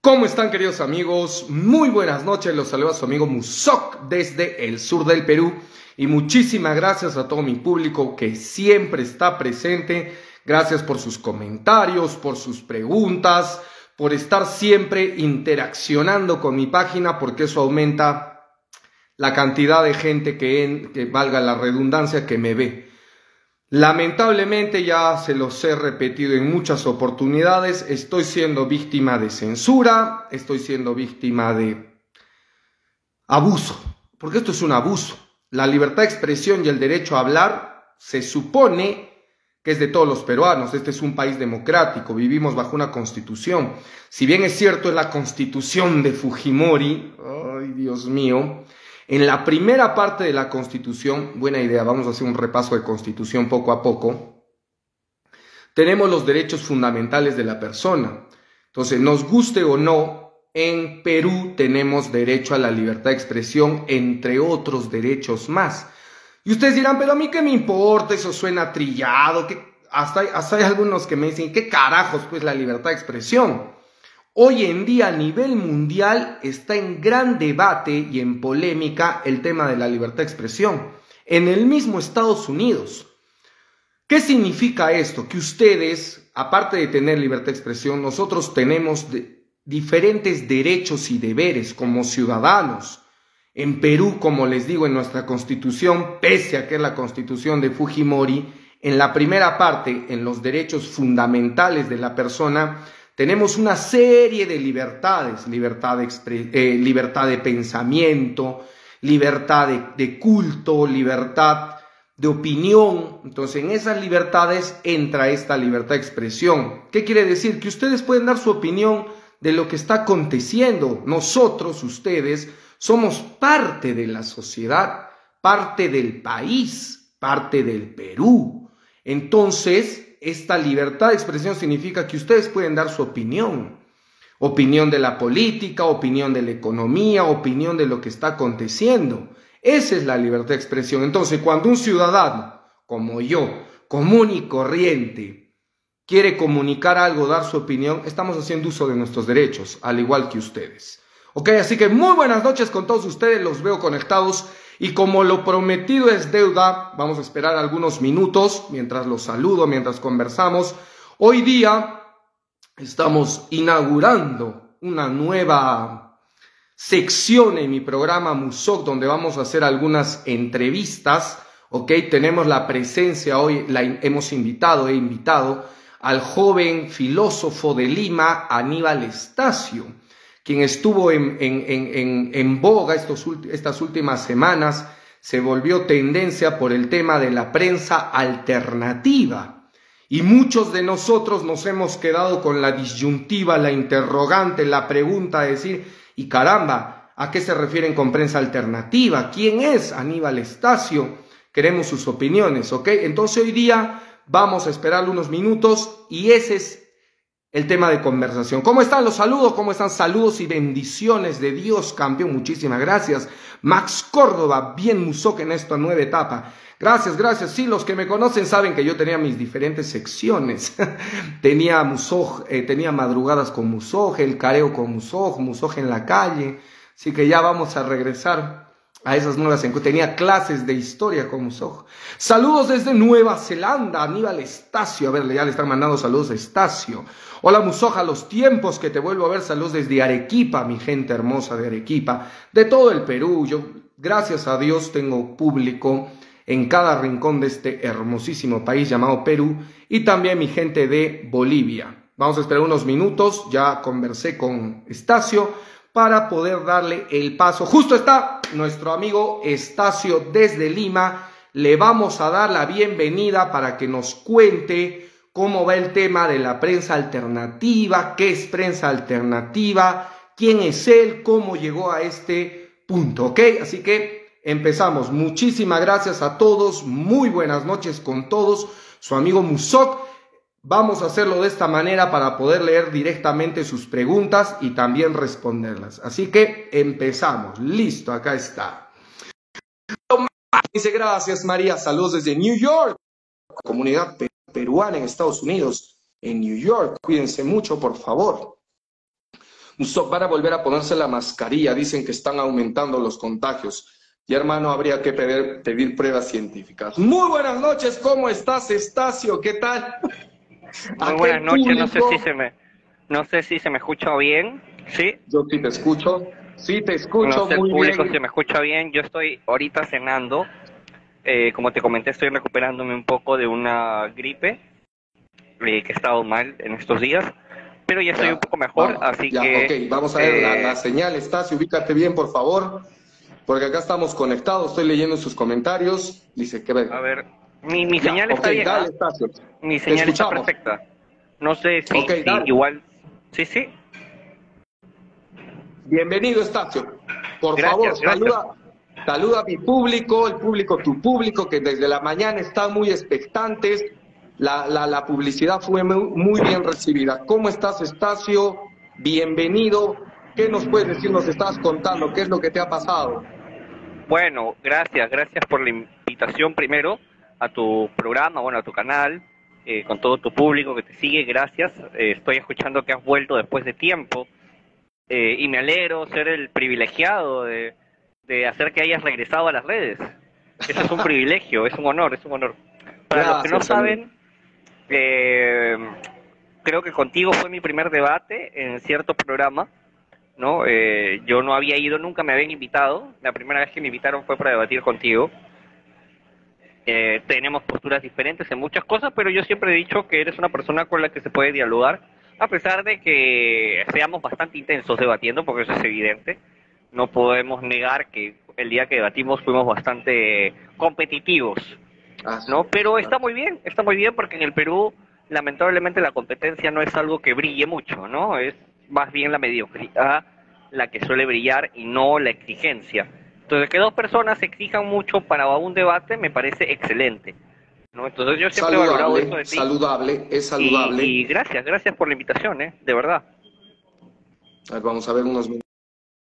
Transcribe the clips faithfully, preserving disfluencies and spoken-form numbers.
¿Cómo están, queridos amigos? Muy buenas noches, los saluda su amigo Musok desde el sur del Perú y muchísimas gracias a todo mi público que siempre está presente. Gracias por sus comentarios, por sus preguntas, por estar siempre interaccionando con mi página, porque eso aumenta la cantidad de gente que, en, que valga la redundancia, que me ve. Lamentablemente, ya se los he repetido en muchas oportunidades, estoy siendo víctima de censura, estoy siendo víctima de abuso, porque esto es un abuso. La libertad de expresión y el derecho a hablar se supone que es de todos los peruanos. Este es un país democrático, vivimos bajo una constitución. Si bien es cierto, es la constitución de Fujimori, ay Dios mío, en la primera parte de la Constitución, buena idea, vamos a hacer un repaso de Constitución poco a poco, tenemos los derechos fundamentales de la persona. Entonces, nos guste o no, en Perú tenemos derecho a la libertad de expresión, entre otros derechos más. Y ustedes dirán, pero a mí qué me importa, eso suena trillado, que hasta, hay, hasta hay algunos que me dicen, ¿qué carajos pues la libertad de expresión? Hoy en día a nivel mundial está en gran debate y en polémica el tema de la libertad de expresión. En el mismo Estados Unidos. ¿Qué significa esto? Que ustedes, aparte de tener libertad de expresión, nosotros tenemos de, diferentes derechos y deberes como ciudadanos. En Perú, como les digo, en nuestra constitución, pese a que es la constitución de Fujimori, en la primera parte, en los derechos fundamentales de la persona, tenemos una serie de libertades, libertad de, eh, libertad de pensamiento, libertad de, de culto, libertad de opinión. Entonces, en esas libertades entra esta libertad de expresión. ¿Qué quiere decir? Que ustedes pueden dar su opinión de lo que está aconteciendo. Nosotros, ustedes, somos parte de la sociedad, parte del país, parte del Perú. Entonces, esta libertad de expresión significa que ustedes pueden dar su opinión. Opinión de la política, opinión de la economía, opinión de lo que está aconteciendo. Esa es la libertad de expresión. Entonces, cuando un ciudadano, como yo, común y corriente, quiere comunicar algo, dar su opinión, estamos haciendo uso de nuestros derechos, al igual que ustedes. Ok, así que muy buenas noches con todos ustedes, los veo conectados. Y como lo prometido es deuda, vamos a esperar algunos minutos mientras los saludo, mientras conversamos. Hoy día estamos inaugurando una nueva sección en mi programa Musok, donde vamos a hacer algunas entrevistas. Ok, tenemos la presencia hoy, la hemos invitado, he invitado al joven filósofo de Lima, Aníbal Estacio, quien estuvo en, en, en, en boga estos, estas últimas semanas, se volvió tendencia por el tema de la prensa alternativa. Y muchos de nosotros nos hemos quedado con la disyuntiva, la interrogante, la pregunta de decir, y caramba, ¿a qué se refieren con prensa alternativa? ¿Quién es Aníbal Estacio? Queremos sus opiniones, ¿ok? Entonces hoy día vamos a esperar unos minutos y ese es el tema de conversación. ¿Cómo están? Los saludos, ¿cómo están? Saludos y bendiciones de Dios, campeón. Muchísimas gracias. Max Córdoba, bien Musok en esta nueva etapa. Gracias, gracias. Sí, los que me conocen saben que yo tenía mis diferentes secciones. tenía Musok, eh, tenía madrugadas con Musok, el careo con Musok, Musok en la calle. Así que ya vamos a regresar a esas nuevas encuentros. Tenía clases de historia con Musok. Saludos desde Nueva Zelanda, Aníbal Estacio. A ver, ya le están mandando saludos a Estacio. Hola Musok, a los tiempos que te vuelvo a ver, saludos desde Arequipa, mi gente hermosa de Arequipa, de todo el Perú. Yo, gracias a Dios, tengo público en cada rincón de este hermosísimo país llamado Perú y también mi gente de Bolivia. Vamos a esperar unos minutos, ya conversé con Estacio para poder darle el paso. Justo está nuestro amigo Estacio desde Lima, le vamos a dar la bienvenida para que nos cuente cómo va el tema de la prensa alternativa, qué es prensa alternativa, quién es él, cómo llegó a este punto, ¿ok? Así que empezamos. Muchísimas gracias a todos, muy buenas noches con todos, su amigo Musok. Vamos a hacerlo de esta manera para poder leer directamente sus preguntas y también responderlas. Así que empezamos. Listo, acá está. Dice, gracias María, saludos desde New York, comunidad peruana en Estados Unidos, en New York. Cuídense mucho, por favor. So- Van a volver a ponerse la mascarilla, dicen que están aumentando los contagios. Y hermano, habría que pedir, pedir pruebas científicas. Muy buenas noches, ¿cómo estás, Estacio? ¿Qué tal? Muy buenas Aquel noches, no sé si público, se me, no sé si se me escucha bien, ¿sí? yo sí te escucho, sí te No escucho sé el muy público si bien. me escucha bien, yo estoy ahorita cenando, eh, como te comenté estoy recuperándome un poco de una gripe, eh, que he estado mal en estos días, pero ya estoy un Ya, poco mejor, vamos, así ya, ok, que, vamos a ver la, la eh, señal, Estacio, ubícate bien, por favor, porque acá estamos conectados, estoy leyendo sus comentarios, dice que a ver. ver, mi, mi Ya, señal ok, está bien, dale, ¿ah? Estacio, Mi te señal está escuchamos. perfecta, no sé Ok, si, si dale. igual, sí, sí, Bienvenido, Estacio. Por favor, gracias, gracias. saluda, saluda a mi público, el público, tu público, que desde la mañana están muy expectantes. La, la, la publicidad fue muy, muy bien recibida. ¿Cómo estás, Estacio? Bienvenido. ¿Qué nos puedes decir? Nos estás contando. ¿Qué es lo que te ha pasado? Bueno, gracias, gracias por la invitación primero a tu programa, bueno, a tu canal, eh, con todo tu público que te sigue, gracias. Eh, estoy escuchando que has vuelto después de tiempo, eh, y me alegro ser el privilegiado de, de hacer que hayas regresado a las redes. Eso es un privilegio, es un honor, es un honor. Para los que no Gracias, amigo. saben, eh, creo que contigo fue mi primer debate en cierto programa, ¿no? Eh, yo no había ido, nunca me habían invitado. La primera vez que me invitaron fue para debatir contigo. Eh, tenemos posturas diferentes en muchas cosas, pero yo siempre he dicho que eres una persona con la que se puede dialogar, a pesar de que seamos bastante intensos debatiendo, porque eso es evidente. No podemos negar que el día que debatimos fuimos bastante competitivos, Así ¿no? es. Pero está muy bien, está muy bien porque en el Perú lamentablemente la competencia no es algo que brille mucho, ¿no? Es más bien la mediocridad la que suele brillar y no la exigencia. Entonces, que dos personas se exijan mucho para un debate me parece excelente, ¿no? Entonces yo siempre he valorado eso Saludable, de ti saludable, es y, saludable. y gracias, gracias por la invitación, ¿eh? De verdad. A ver, vamos a ver unos minutos.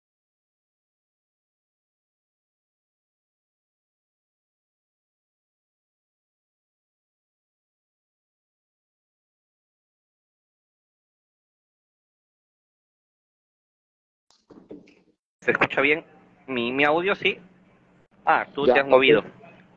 ¿Se escucha bien? ¿Mi, mi audio sí? Ah, tú te Ya, has ok. movido.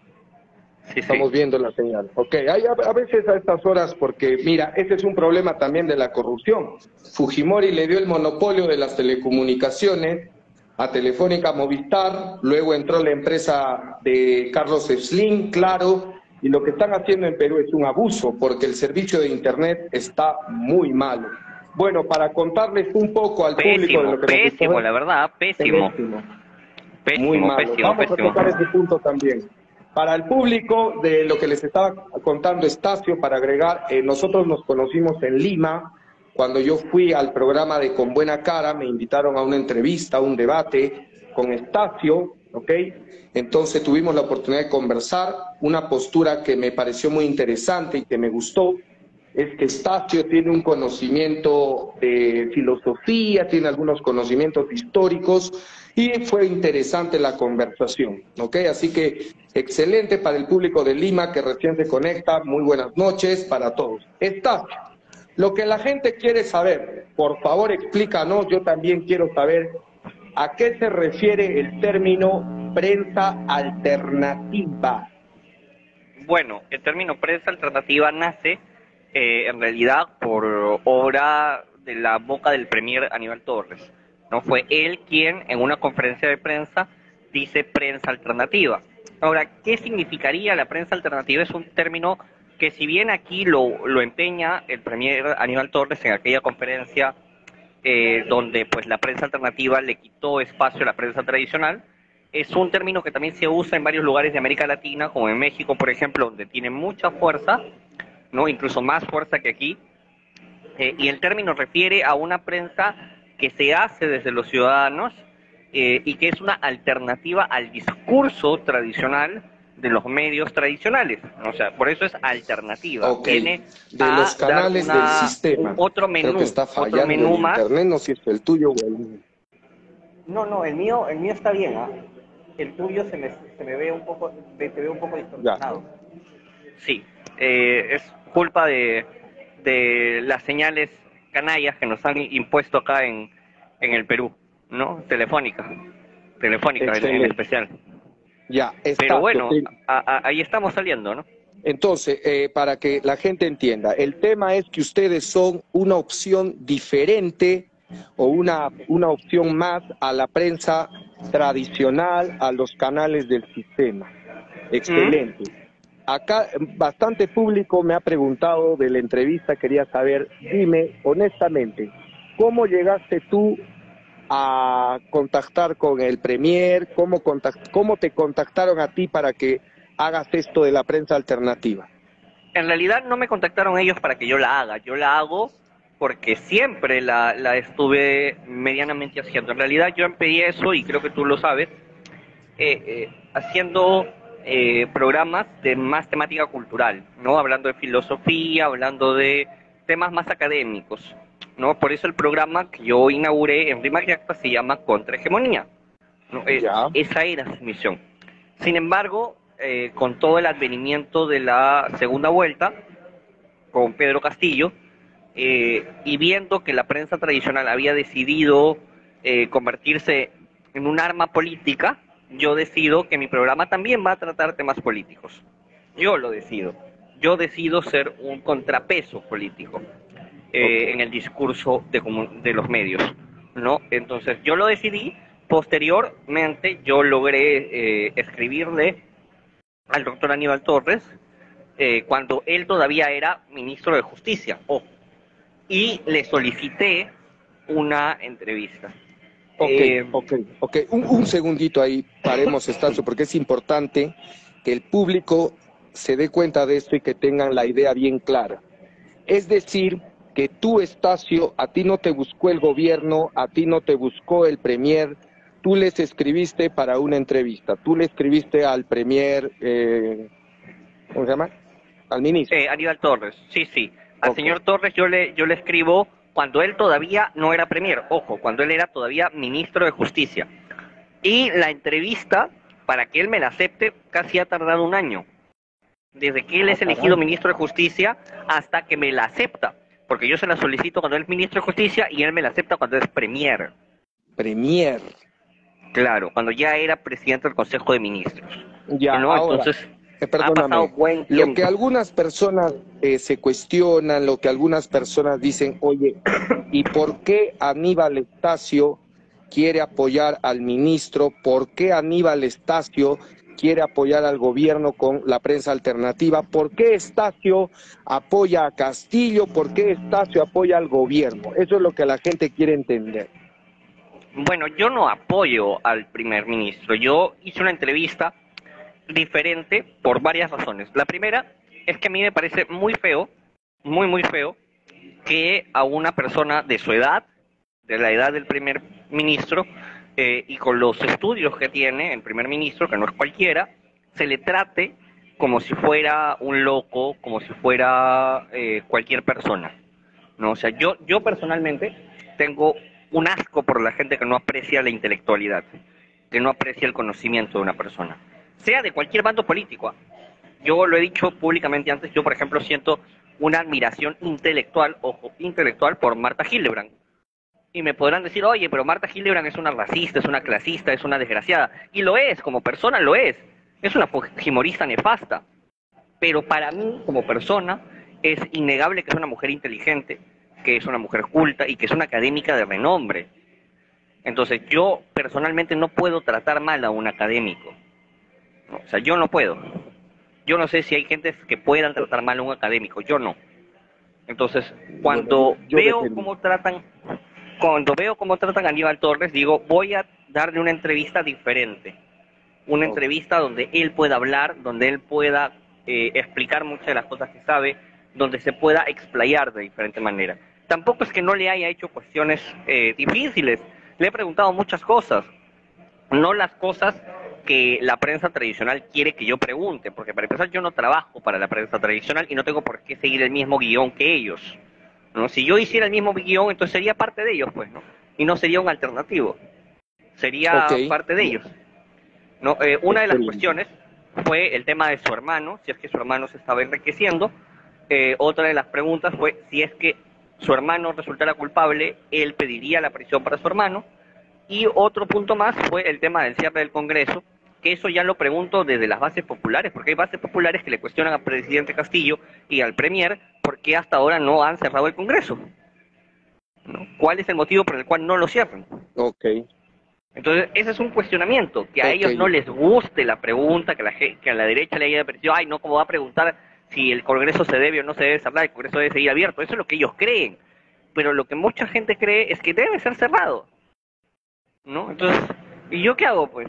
Sí, sí. Estamos viendo la señal. Ok, hay a, a veces a estas horas, porque mira, ese es un problema también de la corrupción. Fujimori le dio el monopolio de las telecomunicaciones a Telefónica Movistar, luego entró la empresa de Carlos Slim, claro, y lo que están haciendo en Perú es un abuso, porque el servicio de Internet está muy malo. Bueno, para contarles un poco al público de Pésimo, lo que nos está pésimo, la verdad, pésimo. pésimo. Muy Pésimo, malo. pésimo, Vamos a pésimo. tocar ese punto también. Para el público de lo que les estaba contando Estacio, para agregar, eh, nosotros nos conocimos en Lima, cuando yo fui al programa de Con Buena Cara, me invitaron a una entrevista, a un debate con Estacio, ¿ok? Entonces tuvimos la oportunidad de conversar, una postura que me pareció muy interesante y que me gustó, es que Estacio tiene un conocimiento de filosofía, tiene algunos conocimientos históricos y fue interesante la conversación, ¿ok? Así que excelente para el público de Lima que recién se conecta, muy buenas noches para todos. Estacio, lo que la gente quiere saber, por favor explícanos, yo también quiero saber a qué se refiere el término prensa alternativa. Bueno, el término prensa alternativa nace, eh, en realidad por obra de la boca del premier Aníbal Torres. No fue él quien en una conferencia de prensa dice prensa alternativa. Ahora, ¿qué significaría la prensa alternativa? Es un término que si bien aquí lo, lo empeña el premier Aníbal Torres en aquella conferencia, eh, donde pues la prensa alternativa le quitó espacio a la prensa tradicional. Es un término que también se usa en varios lugares de América Latina, como en México, por ejemplo, donde tiene mucha fuerza, no, incluso más fuerza que aquí. Eh, y el término refiere a una prensa que se hace desde los ciudadanos, eh, y que es una alternativa al discurso tradicional de los medios tradicionales. O sea, por eso es alternativa. Ok, Viene de a los dar canales del una sistema. otro Creo que menú, está otro fallando el menú más. internet, no sé si es el tuyo o el mío. No, no, el mío, el mío está bien, ¿ah? El tuyo se me, se me ve un poco, te ve un poco Ya. distorsionado. Sí, eh, es culpa de, de las señales canallas que nos han impuesto acá en, en el Perú, ¿no? Telefónica, Telefónica en, en Excelente. especial. Ya, Pero exacto. bueno, Te- a- a- ahí estamos saliendo, ¿no? Entonces, eh, para que la gente entienda, el tema es que ustedes son una opción diferente o una, una opción más a la prensa tradicional, a los canales del sistema. ¿Mm? Excelente. Acá eh, bastante público me ha preguntado de la entrevista, quería saber, dime honestamente, ¿cómo llegaste tú a contactar con el Premier? ¿Cómo, contact- cómo te contactaron a ti para que hagas esto de la prensa alternativa? En realidad no me contactaron ellos para que yo la haga, yo la hago porque siempre la, la estuve medianamente haciendo. En realidad yo empecé eso, y creo que tú lo sabes, eh, eh, haciendo eh, programas de más temática cultural, ¿no? Hablando de filosofía, hablando de temas más académicos, ¿no? Por eso el programa que yo inauguré en Rima y Acta se llama Contrahegemonía, ¿no? Eh, Ya, esa era su misión. Sin embargo, eh, con todo el advenimiento de la segunda vuelta, con Pedro Castillo, eh, y viendo que la prensa tradicional había decidido eh, convertirse en un arma política, yo decido que mi programa también va a tratar temas políticos. Yo lo decido. Yo decido ser un contrapeso político ok. eh, en el discurso de, de los medios, ¿no? Entonces yo lo decidí. Posteriormente yo logré eh, escribirle al doctor Aníbal Torres eh, cuando él todavía era ministro de Justicia, ojo, y le solicité una entrevista. Ok, Eh, ok, ok. Un, un segundito ahí, paremos Estacio, porque es importante que el público se dé cuenta de esto y que tengan la idea bien clara. Es decir, que tú, Estacio, a ti no te buscó el gobierno, a ti no te buscó el Premier, tú les escribiste para una entrevista, tú le escribiste al Premier, eh, ¿cómo se llama? Al ministro. eh, Aníbal Torres, sí, sí. Al Ok, señor Torres yo le, yo le escribo cuando él todavía no era premier, ojo, cuando él era todavía ministro de Justicia. Y la entrevista, para que él me la acepte, casi ha tardado un año. Desde que él ah, es elegido caray, ministro de Justicia hasta que me la acepta. Porque yo se la solicito cuando él es ministro de Justicia y él me la acepta cuando es premier. Premier. Claro, cuando ya era presidente del Consejo de Ministros. Ya, ¿No? ahora, Entonces, eh, ha pasado perdóname, buen lo que tiempo. algunas personas eh, se cuestionan, lo que algunas personas dicen, oye, ¿y por qué Aníbal Estacio quiere apoyar al ministro? ¿Por qué Aníbal Estacio quiere apoyar al gobierno con la prensa alternativa? ¿Por qué Estacio apoya a Castillo? ¿Por qué Estacio apoya al gobierno? Eso es lo que la gente quiere entender. Bueno, yo no apoyo al primer ministro. Yo hice una entrevista diferente por varias razones. La primera es que a mí me parece muy feo, muy, muy feo, que a una persona de su edad, de la edad del primer ministro, eh, y con los estudios que tiene el primer ministro, que no es cualquiera, se le trate como si fuera un loco, como si fuera eh, cualquier persona. ¿No? O sea, yo, yo personalmente tengo un asco por la gente que no aprecia la intelectualidad, que no aprecia el conocimiento de una persona, sea de cualquier bando político. ¿Ah? Yo lo he dicho públicamente antes, yo por ejemplo siento una admiración intelectual, ojo, intelectual por Marta Hildebrand. Y me podrán decir, oye, pero Marta Hildebrand es una racista, es una clasista, es una desgraciada. Y lo es, como persona lo es. Es una fujimorista nefasta. Pero para mí, como persona, es innegable que es una mujer inteligente, que es una mujer culta y que es una académica de renombre. Entonces, yo personalmente no puedo tratar mal a un académico. ¿No? O sea, yo no puedo. Yo no sé si hay gente que puedan tratar mal a un académico, yo no. Entonces, Bueno, yo, cuando yo veo dependo. cómo tratan, cuando veo cómo tratan a Aníbal Torres, digo, voy a darle una entrevista diferente. Una Ok. entrevista donde él pueda hablar, donde él pueda eh, explicar muchas de las cosas que sabe, donde se pueda explayar de diferente manera. Tampoco es que no le haya hecho cuestiones eh, difíciles, le he preguntado muchas cosas, no las cosas que la prensa tradicional quiere que yo pregunte, porque para empezar yo no trabajo para la prensa tradicional y no tengo por qué seguir el mismo guión que ellos, ¿no? Si yo hiciera el mismo guión, entonces sería parte de ellos, pues, ¿no? Y no sería un alternativo, Ok, sería parte de ellos. No, eh, una de las excelente. cuestiones fue el tema de su hermano, si es que su hermano se estaba enriqueciendo. Eh, otra de las preguntas fue si es que su hermano resultara culpable, él pediría la prisión para su hermano. Y otro punto más fue el tema del cierre del Congreso, que eso ya lo pregunto desde las bases populares, porque hay bases populares que le cuestionan al presidente Castillo y al Premier por qué hasta ahora no han cerrado el Congreso, ¿no? ¿Cuál es el motivo por el cual no lo cierran? Ok. Entonces, ese es un cuestionamiento, que a Ok. ellos no les guste la pregunta, que, la, ge- que a la derecha le haya parecido, ay, no, ¿cómo va a preguntar si el Congreso se debe o no se debe cerrar? El Congreso debe seguir abierto, eso es lo que ellos creen, pero lo que mucha gente cree es que debe ser cerrado, ¿no? Entonces, ¿y yo qué hago, pues?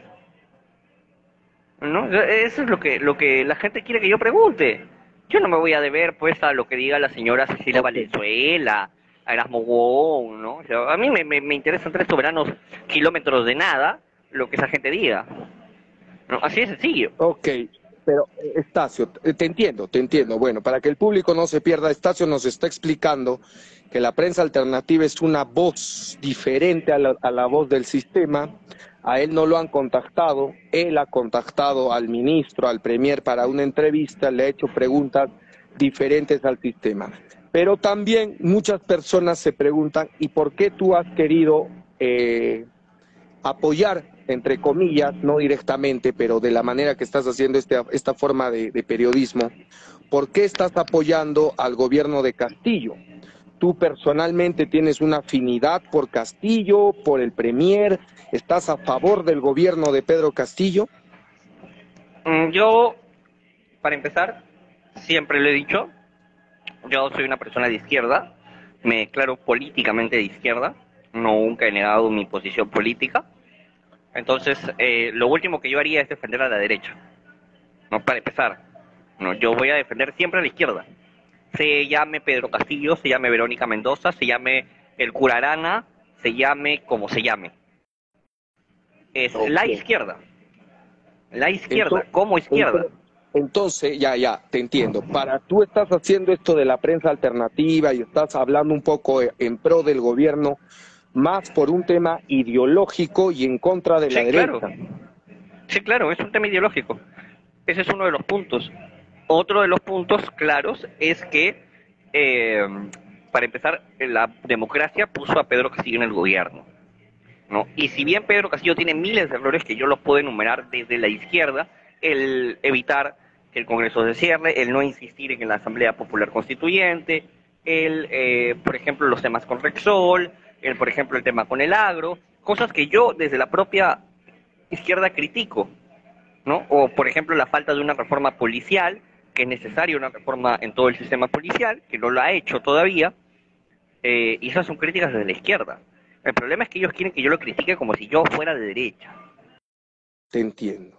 ¿No? Eso es lo que, lo que la gente quiere que yo pregunte. Yo no me voy a deber, pues, a lo que diga la señora Cecilia Ok. Valenzuela, a Erasmo Wong, ¿no? O sea, a mí me, me, me interesan tres soberanos kilómetros de nada lo que esa gente diga, ¿no? Así de sencillo. Ok, pero eh, Estacio, te te entiendo, te entiendo. Bueno, para que el público no se pierda, Estacio nos está explicando que la prensa alternativa es una voz diferente a la, a la voz del sistema. A él no lo han contactado, él ha contactado al ministro, al premier para una entrevista, le ha hecho preguntas diferentes al sistema. Pero también muchas personas se preguntan, ¿y por qué tú has querido eh, apoyar, entre comillas, no directamente, pero de la manera que estás haciendo este, esta forma de, de periodismo, ¿por qué estás apoyando al gobierno de Castillo? ¿Tú personalmente tienes una afinidad por Castillo, por el Premier? ¿Estás a favor del gobierno de Pedro Castillo? Mm, Yo, para empezar, siempre lo he dicho, yo soy una persona de izquierda, me declaro políticamente de izquierda, nunca he negado mi posición política. Entonces, eh, lo último que yo haría es defender a la derecha, ¿no? Para empezar, ¿no? Yo voy a defender siempre a la izquierda. Se llame Pedro Castillo, se llame Verónica Mendoza, se llame el cura Arana, se llame como se llame. Es la Ok. izquierda. La izquierda, Entonces, como izquierda. entonces, entonces, ya, ya, te entiendo. Para tú estás haciendo esto de la prensa alternativa y estás hablando un poco en pro del gobierno, más por un tema ideológico y en contra de la Sí, claro. derecha. Sí, claro, es un tema ideológico. Ese es uno de los puntos. Otro de los puntos claros es que, eh, para empezar, la democracia puso a Pedro Castillo en el gobierno, ¿no? Y si bien Pedro Castillo tiene miles de errores que yo los puedo enumerar desde la izquierda, el evitar que el Congreso se cierre, el no insistir en la Asamblea Popular Constituyente, el, eh, por ejemplo, los temas con Rexol, el, por ejemplo, el tema con el agro, cosas que yo desde la propia izquierda critico, ¿no? O, por ejemplo, la falta de una reforma policial, que es necesaria una reforma en todo el sistema policial, que no lo ha hecho todavía, eh, y esas son críticas desde la izquierda. El problema es que ellos quieren que yo lo critique como si yo fuera de derecha. Te entiendo.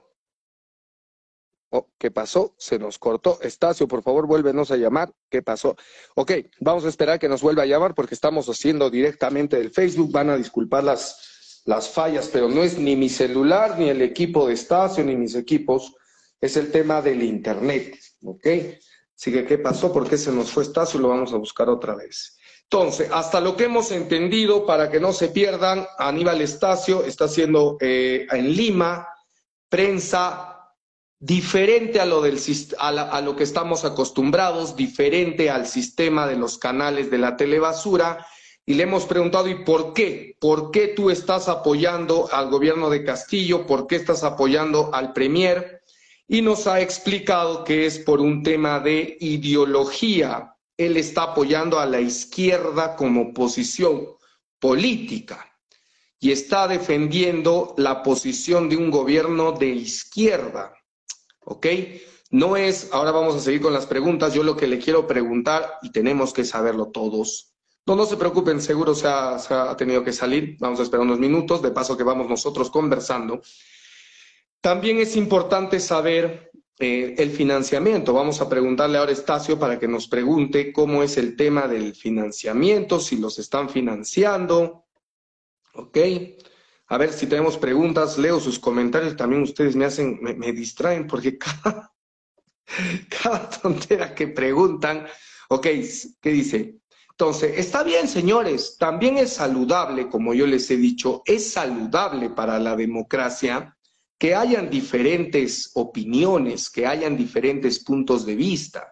Oh, ¿qué pasó? Se nos cortó. Estacio, por favor, vuélvenos a llamar. ¿Qué pasó? Ok, vamos a esperar que nos vuelva a llamar porque estamos haciendo directamente del Facebook. Van a disculpar las, las fallas, pero no es ni mi celular, ni el equipo de Estacio, ni mis equipos. Es el tema del internet. Ok, así que ¿qué pasó? ¿Por qué se nos fue Estacio? Lo vamos a buscar otra vez. Entonces, hasta lo que hemos entendido, para que no se pierdan, Aníbal Estacio está haciendo eh, en Lima prensa diferente a lo, del, a, la, a lo que estamos acostumbrados, diferente al sistema de los canales de la telebasura, y le hemos preguntado, ¿y por qué? ¿Por qué tú estás apoyando al gobierno de Castillo? ¿Por qué estás apoyando al Premier? Y nos ha explicado que es por un tema de ideología. Él está apoyando a la izquierda como posición política y está defendiendo la posición de un gobierno de izquierda. ¿Ok? No es, ahora vamos a seguir con las preguntas, yo lo que le quiero preguntar, y tenemos que saberlo todos. No, no se preocupen, seguro se ha, se ha tenido que salir, vamos a esperar unos minutos, de paso que vamos nosotros conversando. También es importante saber eh, el financiamiento. Vamos a preguntarle ahora a Estacio para que nos pregunte cómo es el tema del financiamiento, si los están financiando. ¿Ok? A ver si tenemos preguntas, leo sus comentarios, también ustedes me hacen, me, me distraen porque cada, cada tontera que preguntan, ok, ¿qué dice? Entonces, está bien, señores, también es saludable, como yo les he dicho, es saludable para la democracia que hayan diferentes opiniones, que hayan diferentes puntos de vista.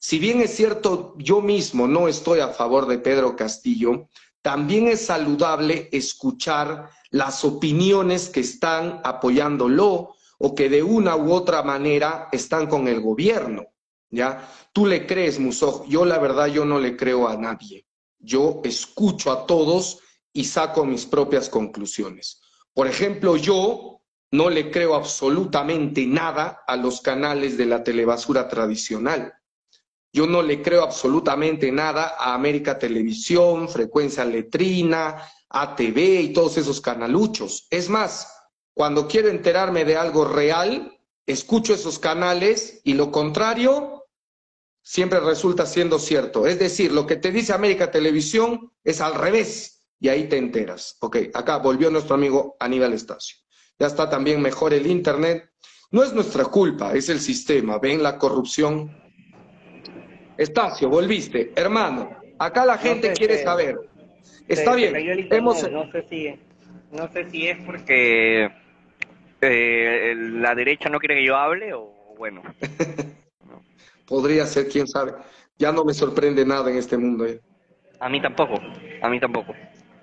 si bien es cierto, yo mismo no estoy a favor de Pedro Castillo, también es saludable escuchar las opiniones que están apoyándolo o que de una u otra manera están con el gobierno, ¿ya? Tú le crees, Musso, yo la verdad yo no le creo a nadie. Yo escucho a todos y saco mis propias conclusiones. Por ejemplo, yo no le creo absolutamente nada a los canales de la telebasura tradicional. Yo no le creo absolutamente nada a América Televisión, Frecuencia Letrina, A T V y todos esos canaluchos. Es más, cuando quiero enterarme de algo real, escucho esos canales y lo contrario siempre resulta siendo cierto. Es decir, lo que te dice América Televisión es al revés y ahí te enteras. Ok, acá volvió nuestro amigo Aníbal Estacio. Ya está también mejor el internet. No es nuestra culpa, es el sistema. ¿Ven la corrupción? Estacio, volviste. Hermano, acá la gente No sé, quiere se, saber. se, Está se bien, cayó el hemos... internet, no sé si, no sé si es porque eh, la derecha no quiere que yo hable o bueno. Podría ser, quién sabe. Ya no me sorprende nada en este mundo. ¿Eh? A mí tampoco, a mí tampoco.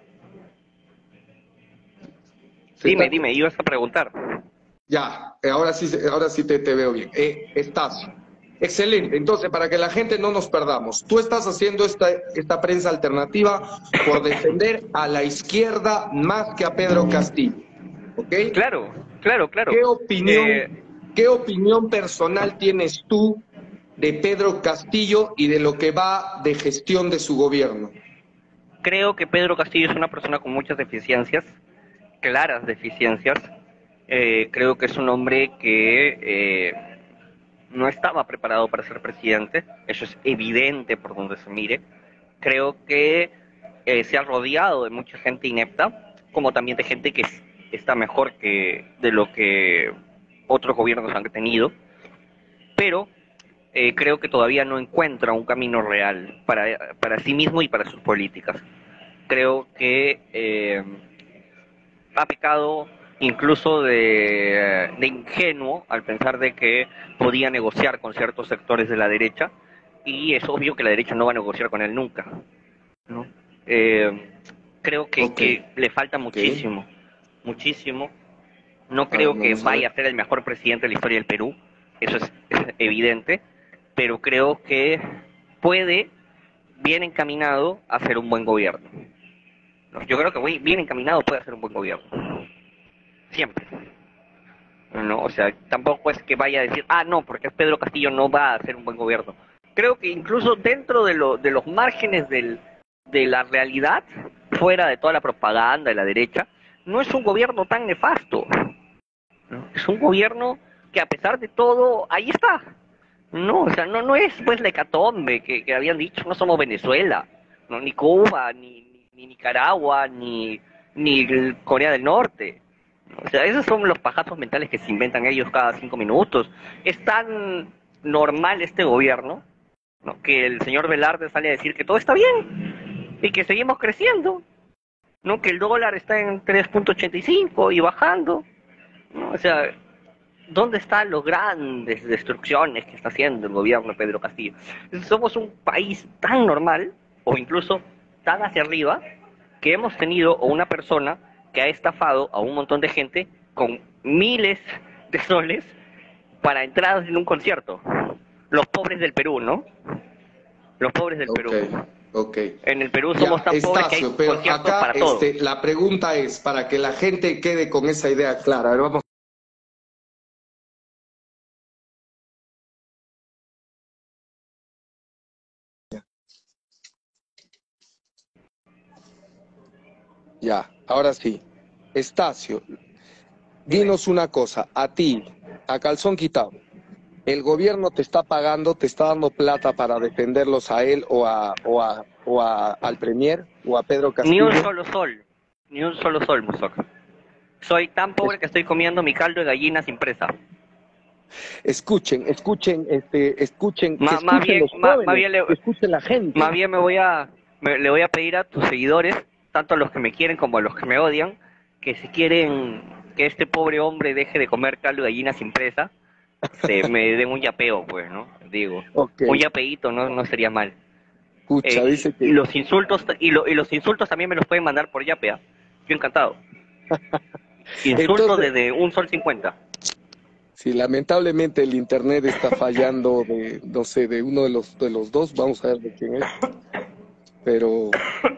Se Dime, está... dime, ibas a preguntar. Ya, eh, ahora sí, ahora sí te, te veo bien. Eh, Estacio. Excelente. Entonces, para que la gente no nos perdamos, tú estás haciendo esta, esta prensa alternativa por defender a la izquierda más que a Pedro Castillo. ¿Ok? Claro, claro, claro. ¿Qué opinión, Eh, qué opinión personal tienes tú de Pedro Castillo y de lo que va de gestión de su gobierno? creo que Pedro Castillo es una persona con muchas deficiencias, claras deficiencias. Eh, creo que es un hombre que eh, no estaba preparado para ser presidente, eso es evidente por donde se mire. Creo que eh, se ha rodeado de mucha gente inepta, como también de gente que es- está mejor que de lo que otros gobiernos han tenido, pero eh, creo que todavía no encuentra un camino real para, para sí mismo y para sus políticas. Creo que eh, ha pecado incluso de, de ingenuo al pensar de que podía negociar con ciertos sectores de la derecha y es obvio que la derecha no va a negociar con él nunca, ¿no? Eh, creo que, Ok, que le falta ok. muchísimo, muchísimo. No A ver, creo que vamos a vaya ver. a ser el mejor presidente de la historia del Perú, eso es, es evidente, pero creo que puede, bien encaminado, a ser un buen gobierno. ¿No? Yo creo que muy bien encaminado puede ser un buen gobierno. Siempre. No, o sea, tampoco es que vaya a decir, ah, no, porque Pedro Castillo no va a hacer un buen gobierno. Creo que incluso dentro de, lo, de los márgenes del, de la realidad, fuera de toda la propaganda de la derecha, no es un gobierno tan nefasto. ¿No? Es un gobierno que a pesar de todo, ahí está. No, o sea, no, no es pues la hecatombe que, que habían dicho, no somos Venezuela, no, ni Cuba, ni, ni, ni Nicaragua, ni, ni Corea del Norte. O sea, esos son los pajazos mentales que se inventan ellos cada cinco minutos. Es tan normal este gobierno, ¿no? Que el señor Velarde sale a decir que todo está bien y que seguimos creciendo, ¿no? Que el dólar está en tres punto ochenta y cinco y bajando, ¿no? O sea, ¿dónde están las grandes destrucciones que está haciendo el gobierno de Pedro Castillo? Somos un país tan normal, o incluso tan hacia arriba, que hemos tenido una persona que ha estafado a un montón de gente con miles de soles para entradas en un concierto. Los pobres del Perú, ¿no? Los pobres del Ok, Perú. ok. En el Perú somos Ya, tan pobres que hay Estacio, pero conciertos acá para todo. este, la pregunta es, para que la gente quede con esa idea clara, a ver, vamos. Ya, ahora sí. Estacio, Dime. dinos una cosa, a ti, a calzón quitado, ¿el gobierno te está pagando, te está dando plata para defenderlos a él o a, o a, o a, al Premier o a Pedro Ni un Castillo? solo sol. Ni un solo sol, Musoka. Soy tan Es- pobre que estoy comiendo mi caldo de gallina sin presa. Escuchen, escuchen, este, escuchen, que Má- Más escuchen bien, los má- más jóvenes, bien, le, que escuchen la más gente. bien me voy a, me- le voy a pedir a tus seguidores, tanto a los que me quieren como a los que me odian, que si quieren que este pobre hombre deje de comer caldo de gallina sin presa, se me den un yapeo, pues, ¿no? Digo, Ok, un yapeíto no, no sería mal. pucha, Eh, dice y que los insultos y, lo- y los insultos también me los pueden mandar por yapea. Yo encantado. Insultos entonces, desde un sol cincuenta. si lamentablemente el internet está fallando de, no sé, de uno de los de los dos, vamos a ver de quién es, pero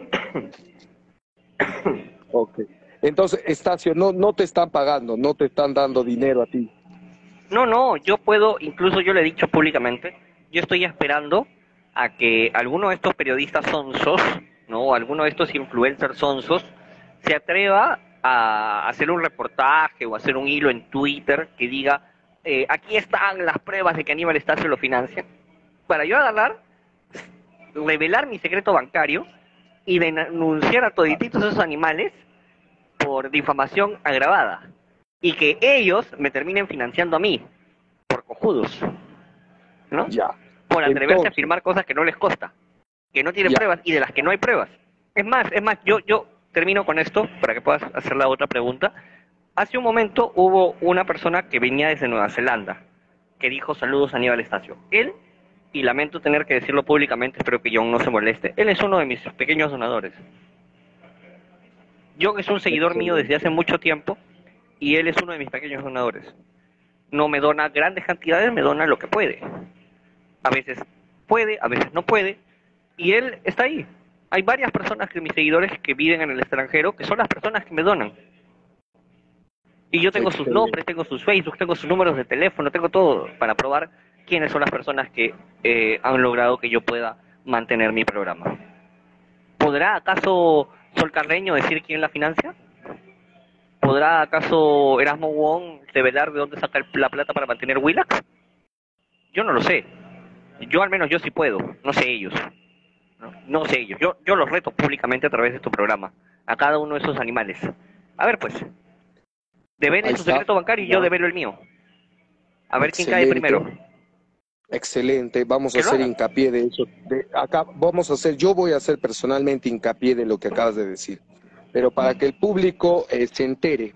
ok. Entonces, Estacio, no, no te están pagando, no te están dando dinero a ti. No, no, yo puedo, incluso yo le he dicho públicamente, yo estoy esperando a que alguno de estos periodistas sonsos, ¿no? O alguno de estos influencers sonsos se atreva a hacer un reportaje o hacer un hilo en Twitter que diga, eh, aquí están las pruebas de que Aníbal Estacio lo financia, para yo agarrar, revelar mi secreto bancario y denunciar a todititos esos animales por difamación agravada y que ellos me terminen financiando a mí por cojudos, ¿no? Ya. Por atreverse a Entonces, afirmar cosas que no les consta, que no tienen ya. pruebas y de las que no hay pruebas. Es más, es más, yo, yo termino con esto para que puedas hacer la otra pregunta. Hace un momento hubo una persona que venía desde Nueva Zelanda que dijo saludos a Aníbal Estacio. Él, y lamento tener que decirlo públicamente, espero que John no se moleste, él es uno de mis pequeños donadores. John es un seguidor mío desde hace Excelente. mucho tiempo y él es uno de mis pequeños donadores. No me dona grandes cantidades, me dona lo que puede. A veces puede, a veces no puede, y él está ahí. Hay varias personas que mis seguidores que viven en el extranjero que son las personas que me donan. Y yo tengo sus Excelente. nombres, tengo sus Facebook, tengo sus números de teléfono, tengo todo para probar quiénes son las personas que eh, han logrado que yo pueda mantener mi programa. ¿Podrá acaso Sol Carreño decir quién la financia? ¿Podrá acaso Erasmo Wong revelar de dónde saca el- la plata para mantener Willax? Yo no lo sé. Yo al menos yo sí puedo, no sé ellos. No, no sé ellos. Yo, yo los reto públicamente a través de tu programa, a cada uno de esos animales. A ver pues, Ahí develen su está. secreto bancario y yo Ya. develo el mío. A ver quién cae Excelente. primero. Excelente. Vamos a Que lo hacer haga. hincapié de eso. De acá vamos a hacer, yo voy a hacer personalmente hincapié de lo que acabas de decir. Pero para que el público eh, se entere,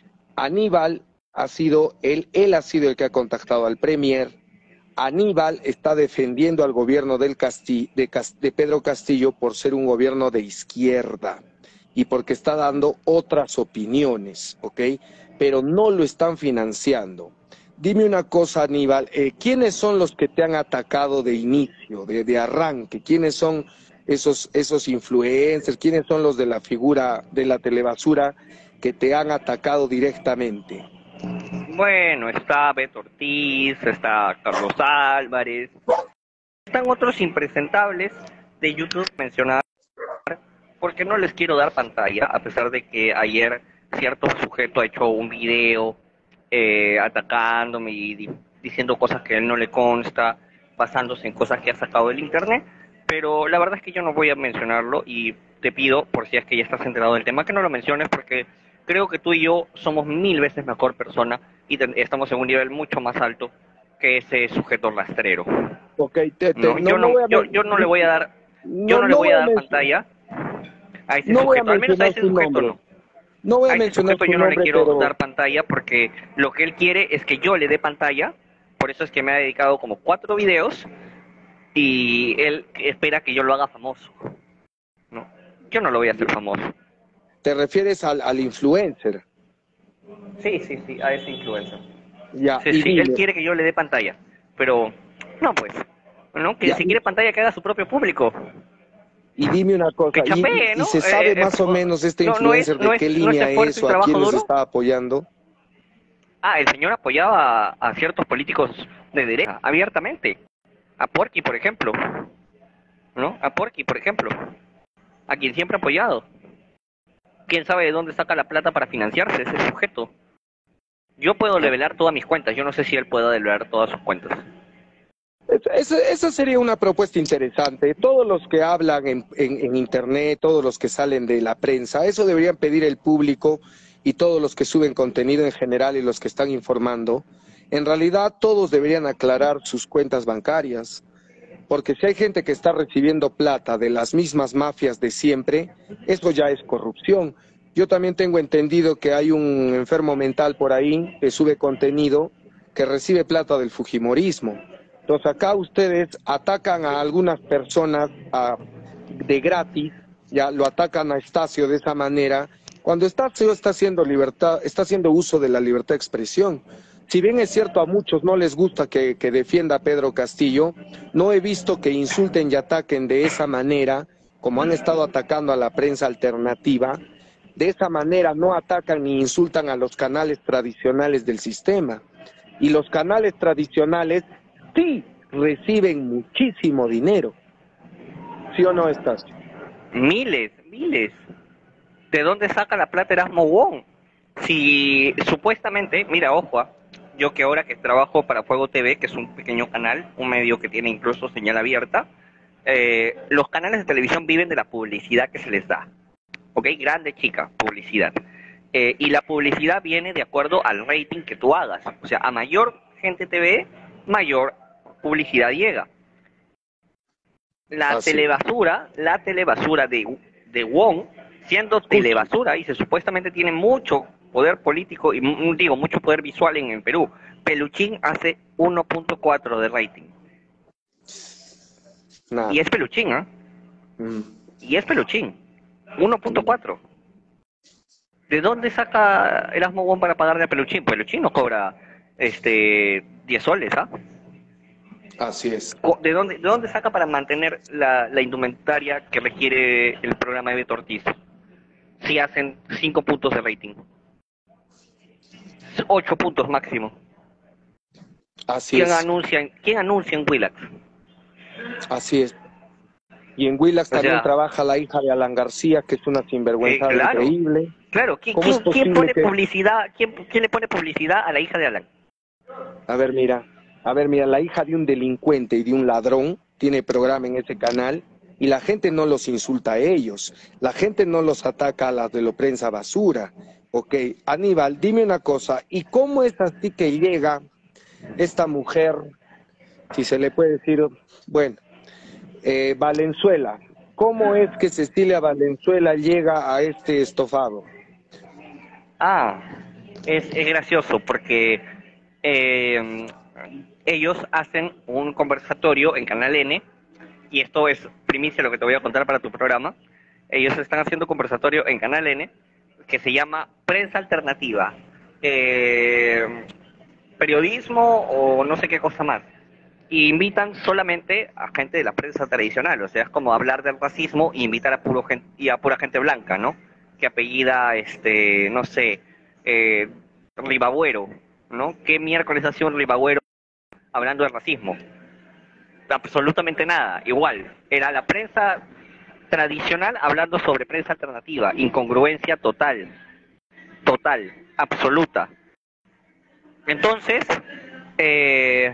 Aníbal ha sido, él, él ha sido el que ha contactado al Premier. Aníbal está defendiendo al gobierno del Casti- de, Cas- de Pedro Castillo por ser un gobierno de izquierda y porque está dando otras opiniones, ¿ok? Pero no lo están financiando. Dime una cosa, Aníbal, eh, ¿quiénes son los que te han atacado de inicio, de, de arranque? ¿Quiénes son esos, esos influencers? ¿Quiénes son los de la figura de la telebasura que te han atacado directamente? Bueno, está Beto Ortiz, está Carlos Álvarez, están otros impresentables de YouTube mencionados, porque no les quiero dar pantalla, a pesar de que ayer cierto sujeto ha hecho un video eh, atacándome y di- diciendo cosas que a él no le consta, basándose en cosas que ha sacado del internet, pero la verdad es que yo no voy a mencionarlo y te pido, por si es que ya estás enterado del tema, que no lo menciones porque creo que tú y yo somos mil veces mejor persona y te- estamos en un nivel mucho más alto que ese sujeto rastrero. Ok, te, te, No, no, yo no no, voy a, yo, yo no le voy a dar, yo no, no le no voy voy a a dar mencionar. pantalla a ese No voy a sujeto, al menos a mencionar ese su sujeto nombre. no. No voy a A ese mencionar sujeto su yo no le nombre, quiero pero dar pantalla porque lo que él quiere es que yo le dé pantalla, por eso es que me ha dedicado como cuatro videos y él espera que yo lo haga famoso. No, yo no lo voy a hacer famoso. te refieres al, al influencer. Sí, sí, sí, a ese influencer. Ya, Sí, y sí, él dime, quiere que yo le dé pantalla, pero no pues, ¿no? Que ya, si y, quiere pantalla que haga su propio público. y dime una Que cosa, y, y- chapee, y ¿no? se Eh, sabe eh, más o menos este no, no es, influencer no de es, qué no es línea esfuerzo es y o a trabajo quién les duro. está apoyando. Ah, el señor apoyaba a, a ciertos políticos de derecha, abiertamente. A Porky, por ejemplo, ¿no? A Porky, por ejemplo, a quien siempre ha apoyado. ¿Quién sabe de dónde saca la plata para financiarse ese sujeto? Yo puedo Ok. develar todas mis cuentas, yo no sé si él pueda develar todas sus cuentas. Esa, esa- esa sería una propuesta interesante. Todos los que hablan en, en- en internet, todos los que salen de la prensa, eso deberían pedir el público y todos los que suben contenido en general y los que están informando. En realidad, todos deberían aclarar sus cuentas bancarias, porque si hay gente que está recibiendo plata de las mismas mafias de siempre, eso ya es corrupción. Yo también tengo entendido que hay un enfermo mental por ahí que sube contenido que recibe plata del fujimorismo. Entonces acá ustedes atacan a algunas personas a, de gratis, ya lo atacan a Estacio de esa manera, cuando Estacio está haciendo libertad, está haciendo uso de la libertad de expresión. Si bien es cierto a muchos no les gusta que, que defienda a Pedro Castillo, no he visto que insulten y ataquen de esa manera, como han estado atacando a la prensa alternativa. De esa manera no atacan ni insultan a los canales tradicionales del sistema. Y los canales tradicionales sí reciben muchísimo dinero. ¿Sí o no, Estacio? Miles, miles. ¿De dónde saca la plata Erasmo Wong? Si supuestamente, mira, ojo, ah, yo que ahora que trabajo para Fuego T V, que es un pequeño canal, un medio que tiene incluso señal abierta, eh, los canales de televisión viven de la publicidad que se les da. ¿Ok? Grande, chica, publicidad. Eh, y la publicidad viene de acuerdo al rating que tú hagas. O sea, a mayor gente te ve, mayor publicidad llega. La Ah, sí. telebasura, la telebasura de, de Wong, siendo telebasura, y se supuestamente tiene mucho poder político y mm, digo, mucho poder visual en el Perú. Peluchín hace uno punto cuatro de rating. Nada. Y es Peluchín, ¿ah? ¿eh? Mm. Y es Peluchín. uno punto cuatro. ¿De dónde saca Erasmo Wong para pagarle a Peluchín? Peluchín no cobra este diez soles, ¿ah? Así es. ¿De dónde, ¿De dónde saca para mantener la, la indumentaria que requiere el programa de Beto Ortiz? Si hacen cinco puntos de rating. ocho puntos máximo. Así ¿Quién es. anuncia, en- ¿Quién anuncia en Willax? Así es. Y en Willax O sea, también trabaja la hija de Alan García, que es una sinvergüenza Eh, claro. increíble. Claro, ¿quién, ¿Cómo es quién, quién posible pone que- publicidad? ¿Quién, ¿Quién le pone publicidad a la hija de Alan? A ver, mira, a ver, mira, la hija de un delincuente y de un ladrón tiene programa en ese canal y la gente no los insulta a ellos, la gente no los ataca a las de la prensa basura. Ok, Aníbal, dime una cosa, ¿y cómo es así que llega esta mujer, si se le puede decir, bueno, eh, Valenzuela, cómo es que Cecilia Valenzuela llega a este estofado? Ah, es, es gracioso porque eh, ellos hacen un conversatorio en Canal N, y esto es primicia lo que te voy a contar para tu programa. Ellos están haciendo un conversatorio en Canal N que se llama Prensa Alternativa, eh, periodismo o no sé qué cosa más. Y invitan solamente a gente de la prensa tradicional, o sea, es como hablar del racismo y invitar a puro gente, y a pura gente blanca, ¿no? Que apellida, este, no sé, eh, Ribagüero, ¿no? ¿Qué miércoles ha sido un Ribagüero hablando de racismo? Absolutamente nada, igual. Era la prensa tradicional hablando sobre prensa alternativa, incongruencia total, total, absoluta. Entonces, eh,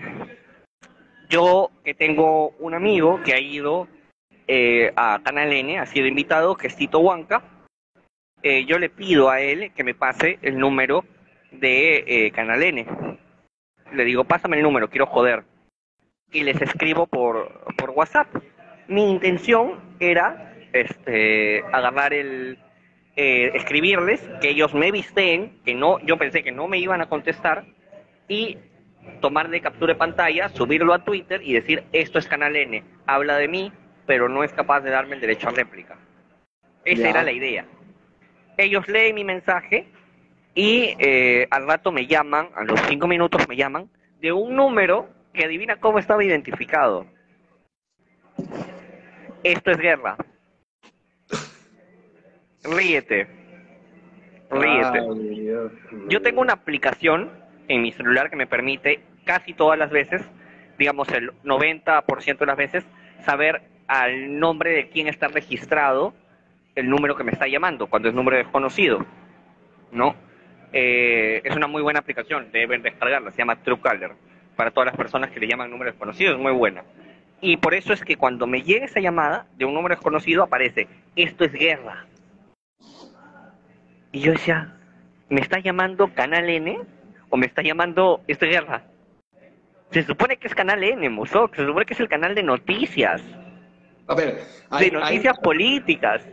yo que tengo un amigo que ha ido eh, a Canal N, ha sido invitado, que es Tito Huanca, eh, yo le pido a él que me pase el número de eh, Canal N. Le digo, pásame el número, quiero joder. Y les escribo por, por WhatsApp. Mi intención era este, agarrar el... Eh, escribirles, que ellos me visteen, que no, yo pensé que no me iban a contestar, y tomarle captura de pantalla, subirlo a Twitter y decir, esto es Canal N, habla de mí, pero no es capaz de darme el derecho a réplica. Esa Ya. era la idea. Ellos leen mi mensaje y eh, al rato me llaman, a los cinco minutos me llaman, de un número que adivina cómo estaba identificado. Esto es guerra. Ríete. Ríete. Ay, Dios Yo tengo una aplicación en mi celular que me permite casi todas las veces, digamos el noventa por ciento de las veces, saber al nombre de quién está registrado el número que me está llamando, cuando es número desconocido, ¿no? Eh, es una muy buena aplicación, deben descargarla, se llama Truecaller, para todas las personas que le llaman números desconocidos, es muy buena. Y por eso es que cuando me llega esa llamada de un número desconocido aparece, esto es guerra. Y yo decía, ¿me está llamando Canal N o me está llamando esto es guerra? Se supone que es Canal N, Musoc, se supone que es el canal de noticias, A ver, de hay, hay- noticias políticas.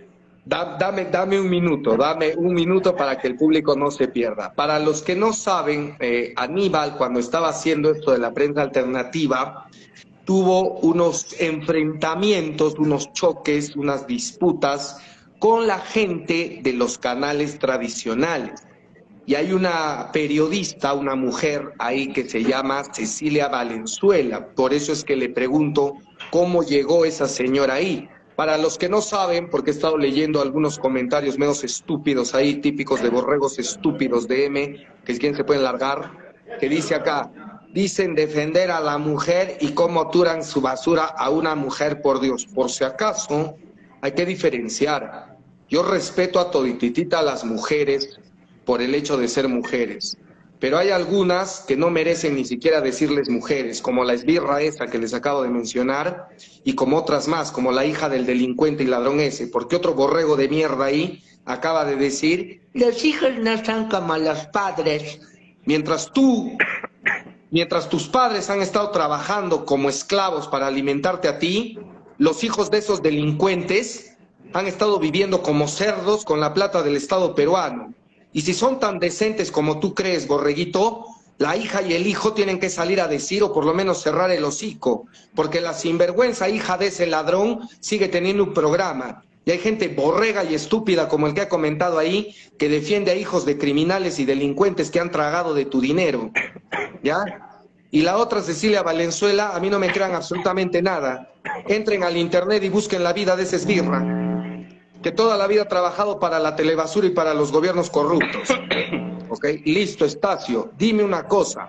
Da- dame, dame un minuto, dame un minuto para que el público no se pierda. Para los que no saben, eh, Aníbal, cuando estaba haciendo esto de la prensa alternativa, tuvo unos enfrentamientos, unos choques, unas disputas con la gente de los canales tradicionales. Y hay una periodista, una mujer ahí que se llama Cecilia Valenzuela. Por eso es que le pregunto cómo llegó esa señora ahí. Para los que no saben, porque he estado leyendo algunos comentarios menos estúpidos ahí, típicos de borregos estúpidos de M, que es quien se pueden largar, que dice acá, dicen defender a la mujer y cómo tiran su basura a una mujer, por Dios. Por si acaso, hay que diferenciar. Yo respeto a todititita a las mujeres por el hecho de ser mujeres, pero hay algunas que no merecen ni siquiera decirles mujeres, como la esbirra esa que les acabo de mencionar, y como otras más, como la hija del delincuente y ladrón ese, porque otro borrego de mierda ahí acaba de decir, los hijos no son como los padres, mientras tú, mientras tus padres han estado trabajando como esclavos para alimentarte a ti, los hijos de esos delincuentes han estado viviendo como cerdos con la plata del Estado peruano. Y si son tan decentes como tú crees, borreguito, la hija y el hijo tienen que salir a decir o por lo menos cerrar el hocico, porque la sinvergüenza hija de ese ladrón sigue teniendo un programa. Y hay gente borrega y estúpida como el que ha comentado ahí, que defiende a hijos de criminales y delincuentes que han tragado de tu dinero, ¿ya? Y la otra, Cecilia Valenzuela, a mí no me crean absolutamente nada. Entren al internet y busquen la vida de ese esbirra, que toda la vida ha trabajado para la telebasura y para los gobiernos corruptos. ¿Ok? Listo, Estacio, dime una cosa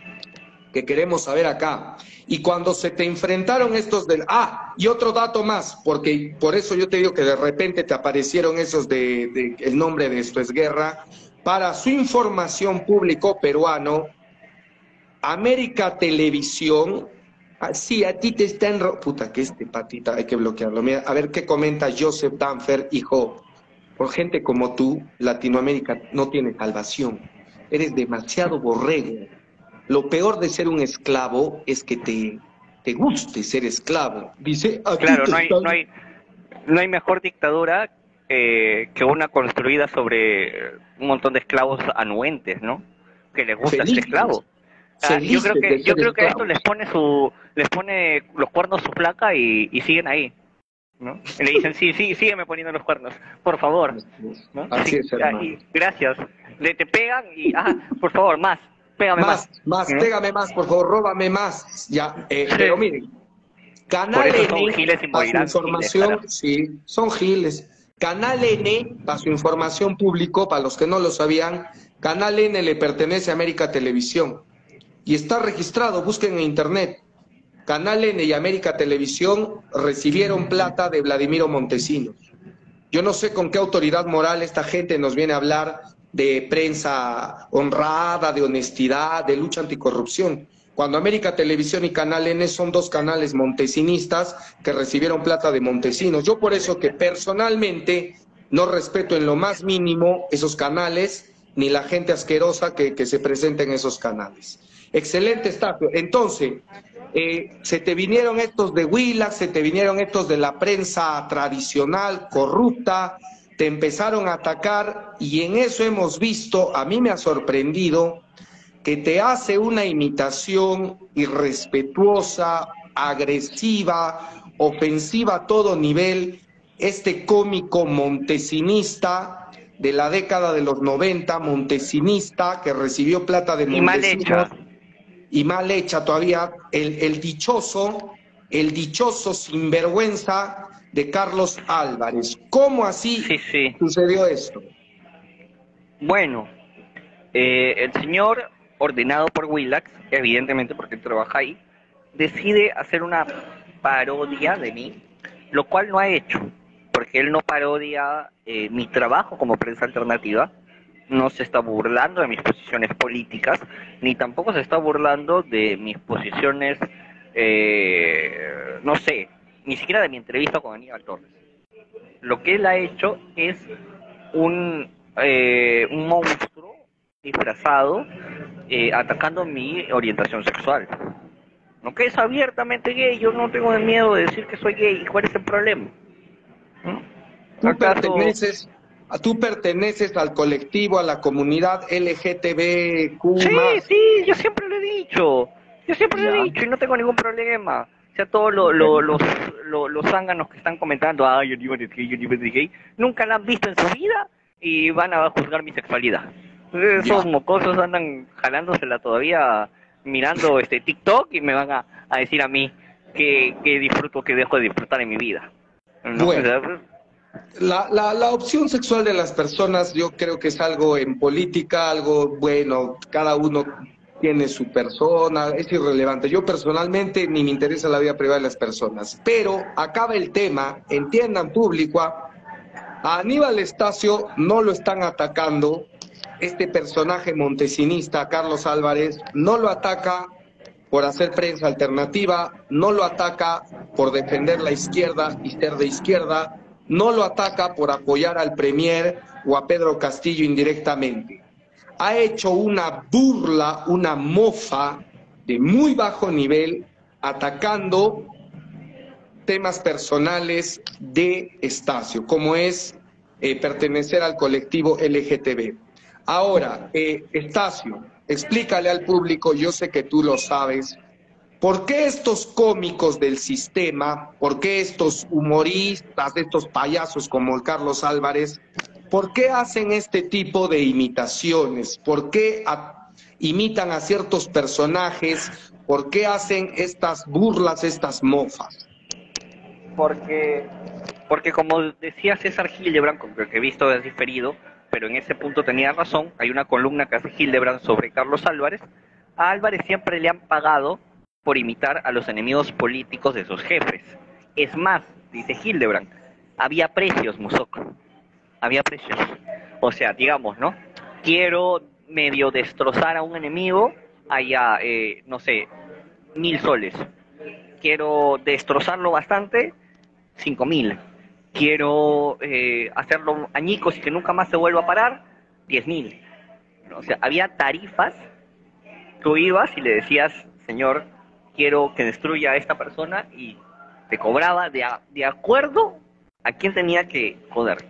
que queremos saber acá. Y cuando se te enfrentaron estos del... Ah, y otro dato más, porque por eso yo te digo que de repente te aparecieron esos de... de el nombre de esto es guerra. Para su información público peruano, América Televisión... Ah, sí, a ti te está enro... Puta, que este patita hay que bloquearlo. Mira, a ver qué comenta Joseph Danfer, hijo. Por gente como tú, Latinoamérica no tiene salvación. Eres demasiado borrego. Lo peor de ser un esclavo es que te, te guste ser esclavo. Dice, a ti Claro, te no hay, están... no hay, no hay mejor dictadura eh, que una construida sobre un montón de esclavos anuentes, ¿no? Que les gusta ser Felices, esclavo. Ah, yo felices creo de que yo ser creo que a esto esclavos. les pone su les pone los cuernos su placa y, y siguen ahí, ¿no? Y le dicen, sí, sí, sígueme poniendo los cuernos, por favor, ¿no? Así Sí, es, ah, hermano. y gracias. Le te pegan y, ah, por favor, más, pégame más, Más, más, ¿no? pégame más, por favor, róbame más. Ya, eh, pero Sí. miren, Por Canal eso son N, giles y para su morirán giles, carajo. información, sí, son giles. Canal N, para su información público, para los que no lo sabían, Canal N le pertenece a América Televisión y está registrado, busquen en internet. Canal N y América Televisión recibieron plata de Vladimiro Montesinos. Yo no sé con qué autoridad moral esta gente nos viene a hablar de prensa honrada, de honestidad, de lucha anticorrupción, cuando América Televisión y Canal N son dos canales montesinistas que recibieron plata de Montesinos. Yo por eso que personalmente no respeto en lo más mínimo esos canales, ni la gente asquerosa que, que se presenta en esos canales. Excelente, Estacio. Entonces, eh, se te vinieron estos de Willax, se te vinieron estos de la prensa tradicional, corrupta, te empezaron a atacar y en eso hemos visto, a mí me ha sorprendido, que te hace una imitación irrespetuosa, agresiva, ofensiva a todo nivel, este cómico montesinista de la década de los noventa, montesinista, que recibió plata de Y mal hecha. Montesinos, y mal hecha todavía, el, el dichoso, el dichoso sinvergüenza de Carlos Álvarez. ¿Cómo así Sí, sí. sucedió esto? Bueno, eh, el señor, ordenado por Willax, evidentemente porque él trabaja ahí, decide hacer una parodia de mí, lo cual no ha hecho, porque él no parodia eh, mi trabajo como prensa alternativa, no se está burlando de mis posiciones políticas, ni tampoco se está burlando de mis posiciones, eh, no sé, ni siquiera de mi entrevista con Aníbal Torres. Lo que él ha hecho es un, eh, un monstruo disfrazado eh, atacando mi orientación sexual. ¿No? Que es abiertamente gay, yo no tengo miedo de decir que soy gay, ¿cuál es el problema? ¿No? tú ¿Acaso? perteneces, tú perteneces al colectivo, a la comunidad L G T B Q Sí, más. sí, yo siempre lo he dicho. Yo siempre lo he Ya. dicho y no tengo ningún problema. O sea, todos lo- lo- los, lo- los zánganos que están comentando, ah, yo digo de gay, yo digo de gay, nunca la han visto en su vida y van a juzgar mi sexualidad. Esos Ya. mocosos andan jalándosela todavía mirando este TikTok y me van a, a decir a mí que, que disfruto, que dejo de disfrutar en mi vida. ¿No? O Bueno, sea, la, la, la opción sexual de las personas yo creo que es algo en política, algo bueno, cada uno tiene su persona, es irrelevante. Yo personalmente ni me interesa la vida privada de las personas, pero acaba el tema, entiendan público, a Aníbal Estacio no lo están atacando, este personaje montesinista, Carlos Álvarez, no lo ataca por hacer prensa alternativa, no lo ataca por defender la izquierda y ser de izquierda, no lo ataca por apoyar al Premier o a Pedro Castillo indirectamente. Ha hecho una burla, una mofa de muy bajo nivel, atacando temas personales de Estacio, como es eh, pertenecer al colectivo L G T B. Ahora, eh, Estacio, explícale al público, yo sé que tú lo sabes, ¿por qué estos cómicos del sistema, por qué estos humoristas, estos payasos como el Carlos Álvarez, por qué hacen este tipo de imitaciones? ¿Por qué a, imitan a ciertos personajes? ¿Por qué hacen estas burlas, estas mofas? porque, porque como decía César Hildebrand, con el que he visto es diferido, pero en ese punto tenía razón, hay una columna que hace Hildebrand sobre Carlos Álvarez. A Álvarez siempre le han pagado por imitar a los enemigos políticos de sus jefes. Es más, dice Hildebrand, había precios, Musoc, había precios. O sea, digamos, ¿no? Quiero medio destrozar a un enemigo, allá, eh, no sé, mil soles. Quiero destrozarlo bastante, cinco mil. Quiero eh, hacerlo añicos y que nunca más se vuelva a parar, diez mil. O sea, había tarifas. Tú ibas y le decías, señor, quiero que destruya a esta persona y te cobraba de, a, de acuerdo a quién tenía que joder.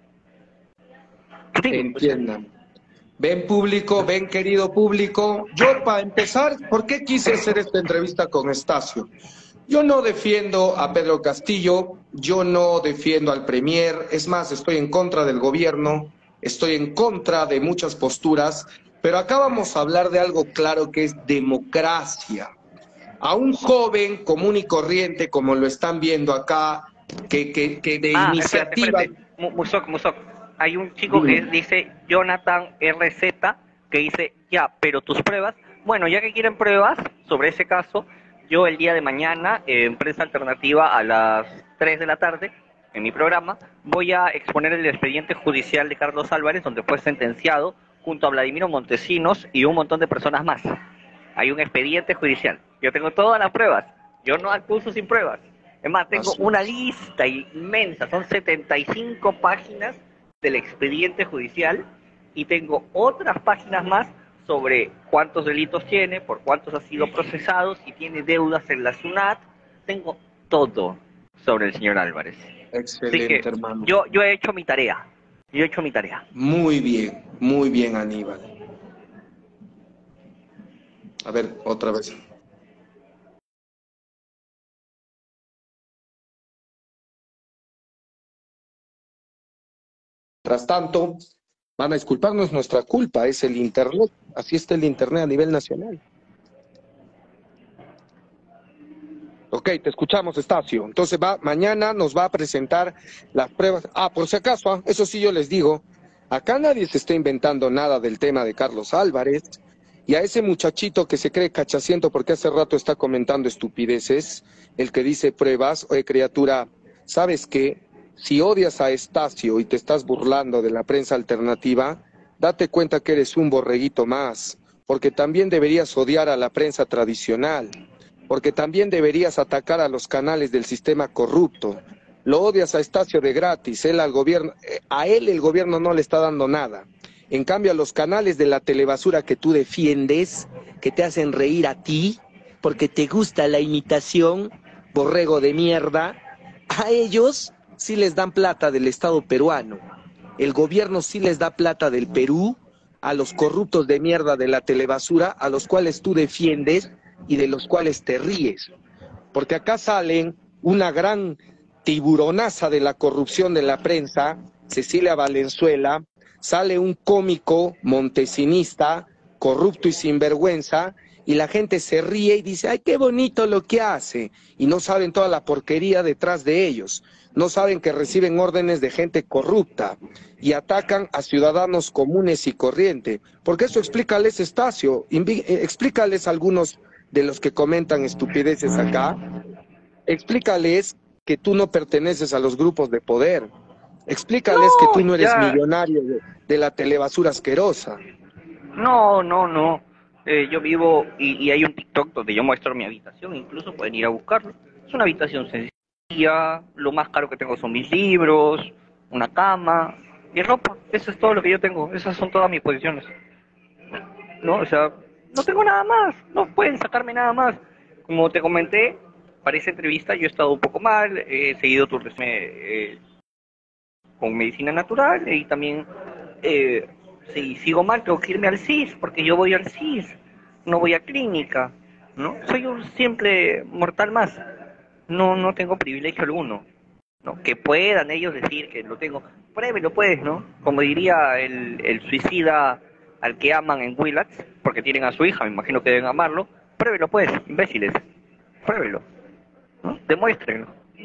Sí, Entiendan. Ven público, ven querido público. Yo para empezar, ¿por qué quise hacer esta entrevista con Estacio? Yo no defiendo a Pedro Castillo, yo no defiendo al Premier, es más, estoy en contra del gobierno, estoy en contra de muchas posturas, pero acá vamos a hablar de algo claro que es democracia. A un joven común y corriente, como lo están viendo acá, que, que, que de Ah, espérate, iniciativa... espérate. Musok, Musok. Hay un chico que dice Jonathan R Z que dice, ya, pero tus pruebas. Bueno, ya que quieren pruebas sobre ese caso, yo el día de mañana, eh, en Prensa Alternativa, a las tres de la tarde, en mi programa, voy a exponer el expediente judicial de Carlos Álvarez, donde fue sentenciado junto a Vladimiro Montesinos y un montón de personas más. Hay un expediente judicial. Yo tengo todas las pruebas. Yo no acuso sin pruebas. Es más, tengo una lista inmensa, son setenta y cinco páginas del expediente judicial y tengo otras páginas más sobre cuántos delitos tiene, por cuántos ha sido procesado, si tiene deudas en la SUNAT. Tengo todo sobre el señor Álvarez. Excelente, Así que hermano. yo, yo he hecho mi tarea. Yo he hecho mi tarea. Muy bien, muy bien, Aníbal. A ver, otra vez. Mientras tanto, van a disculparnos, nuestra culpa es el Internet. Así está el Internet a nivel nacional. Ok, te escuchamos, Estacio. Entonces va, mañana nos va a presentar las pruebas. Ah, por si acaso, ah, eso sí yo les digo, acá nadie se está inventando nada del tema de Carlos Álvarez. Y a ese muchachito que se cree cachaciento porque hace rato está comentando estupideces, el que dice pruebas, oye criatura, ¿sabes qué? Si odias a Estacio y te estás burlando de la prensa alternativa, date cuenta que eres un borreguito más, porque también deberías odiar a la prensa tradicional, porque también deberías atacar a los canales del sistema corrupto. Lo odias a Estacio de gratis, él al gobierno, a él el gobierno no le está dando nada. En cambio, a los canales de la telebasura que tú defiendes, que te hacen reír a ti, porque te gusta la imitación, borrego de mierda, a ellos sí les dan plata del Estado peruano. El gobierno sí les da plata del Perú a los corruptos de mierda de la telebasura, a los cuales tú defiendes y de los cuales te ríes. Porque acá salen una gran tiburonaza de la corrupción de la prensa, Cecilia Valenzuela, sale un cómico montesinista, corrupto y sinvergüenza, y la gente se ríe y dice, ay, qué bonito lo que hace, y no saben toda la porquería detrás de ellos, no saben que reciben órdenes de gente corrupta, y atacan a ciudadanos comunes y corriente, porque eso explícales, Estacio, explícales a algunos de los que comentan estupideces acá, explícales que tú no perteneces a los grupos de poder, explícales No, que tú no eres ya. millonario de, de la telebasura asquerosa. No, no, no. Eh, yo vivo y, y hay un TikTok donde yo muestro mi habitación, incluso pueden ir a buscarlo. Es una habitación sencilla, lo más caro que tengo son mis libros, una cama y ropa. Eso es todo lo que yo tengo, esas son todas mis posiciones. No, o sea, no tengo nada más, no pueden sacarme nada más. Como te comenté, para esa entrevista yo he estado un poco mal, he seguido tu resumen eh, con medicina natural y también... Eh, si sigo mal, tengo que irme al C I S, porque yo voy al C I S, no voy a clínica, ¿no? Soy un simple mortal más, no no tengo privilegio alguno, ¿no? Que puedan ellos decir que lo tengo, pruébelo pues, ¿no? Como diría el, el suicida al que aman en Willax, porque tienen a su hija, me imagino que deben amarlo, pruébelo pues, imbéciles, pruébelo, ¿no? Demuéstrenlo,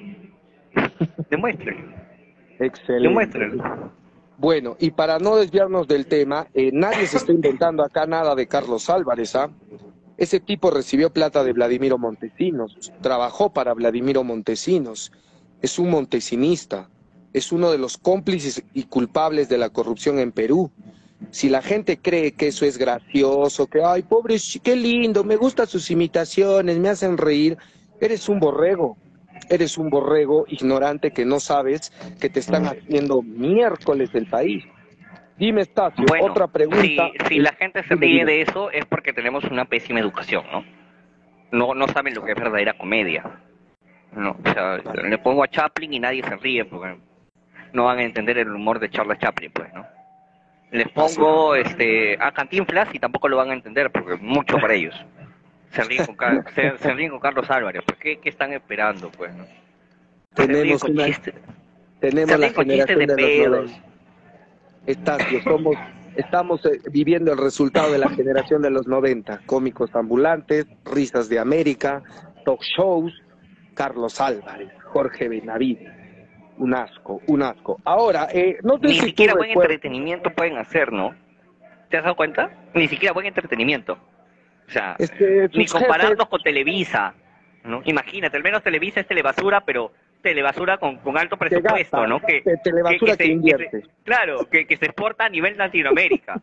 demuéstrenlo, Excelente. demuéstrenlo. Bueno, y para no desviarnos del tema, eh, nadie se está inventando acá nada de Carlos Álvarez, ¿ah? Ese tipo recibió plata de Vladimiro Montesinos, trabajó para Vladimiro Montesinos, es un montesinista, es uno de los cómplices y culpables de la corrupción en Perú. Si la gente cree que eso es gracioso, que, ay, pobre, qué lindo, me gustan sus imitaciones, me hacen reír, eres un borrego. Eres un borrego ignorante que no sabes que te están haciendo miércoles del país. Dime, Estacio, Bueno, otra pregunta. si, si la gente se ríe de eso es porque tenemos una pésima educación, ¿no? No, no saben lo que es verdadera comedia. No, o sea, le pongo a Chaplin y nadie se ríe porque no van a entender el humor de Charles Chaplin, pues, ¿no? Les pongo este a Cantinflas y tampoco lo van a entender porque es mucho para ellos. Se ríen con, Car se, se ríen con Carlos Álvarez, pues, ¿qué, qué están esperando, pues, no? Se ríen Tenemos con una, chistes, tenemos se la ríen con chistes generación de de, los pedos. noventa. Estacio, somos, estamos eh, viviendo el resultado de la generación de los noventa. Cómicos ambulantes, risas de América, talk shows, Carlos Álvarez, Jorge Benavides. Un asco, un asco. Ahora, eh, no sé Ni si siquiera tú buen recuerdas... entretenimiento pueden hacer, ¿no? ¿Te has dado cuenta? Ni siquiera buen entretenimiento. O sea, Es que ni sus compararnos jefes... con Televisa, ¿no? Imagínate, al menos Televisa es telebasura, pero telebasura con, con alto que presupuesto, gasta, ¿no? Que, de telebasura que, que, que, se, que invierte. se, claro, que, que se exporta a nivel Latinoamérica,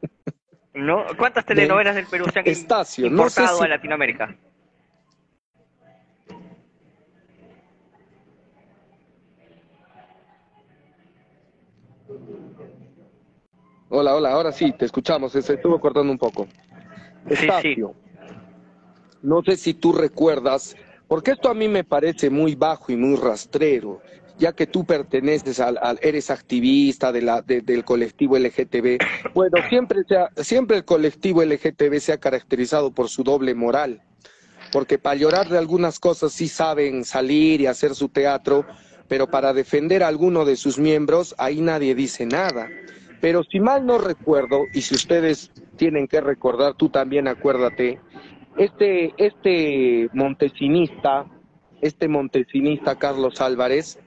¿no? ¿Cuántas Ven, telenovelas del Perú se han Estacio, no sé importado si... a Latinoamérica? Hola, hola, ahora sí, te escuchamos, se estuvo cortando un poco. Sí, sí. Estacio, no sé si tú recuerdas, porque esto a mí me parece muy bajo y muy rastrero, ya que tú perteneces al, al eres activista de la, de, del colectivo L G T B. Bueno, siempre, se ha, siempre el colectivo L G T B se ha caracterizado por su doble moral, porque para llorar de algunas cosas sí saben salir y hacer su teatro, pero para defender a alguno de sus miembros, ahí nadie dice nada. Pero si mal no recuerdo, y si ustedes tienen que recordar, tú también acuérdate, este, este montesinista, este montesinista Carlos Álvarez,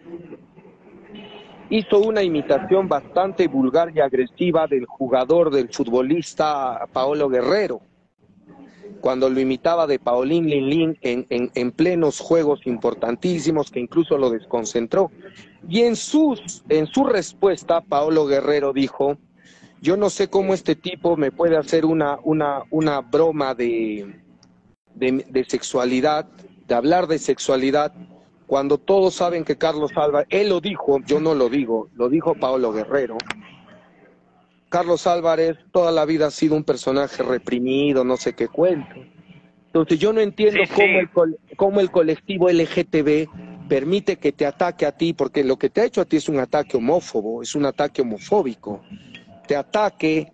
hizo una imitación bastante vulgar y agresiva del jugador, del futbolista Paolo Guerrero, cuando lo imitaba de Paulín Linlin en, en, en plenos juegos importantísimos que incluso lo desconcentró. Y en, sus, en su respuesta, Paolo Guerrero dijo, yo no sé cómo este tipo me puede hacer una, una, una broma de, de, de sexualidad, de hablar de sexualidad, cuando todos saben que Carlos Álvarez, él lo dijo, yo no lo digo, lo dijo Paolo Guerrero. Carlos Álvarez toda la vida ha sido un personaje reprimido, no sé qué cuento. Entonces yo no entiendo Sí, cómo, sí. el, cómo el colectivo L G T B permite que te ataque a ti, porque lo que te ha hecho a ti es un ataque homófobo, es un ataque homofóbico, te ataque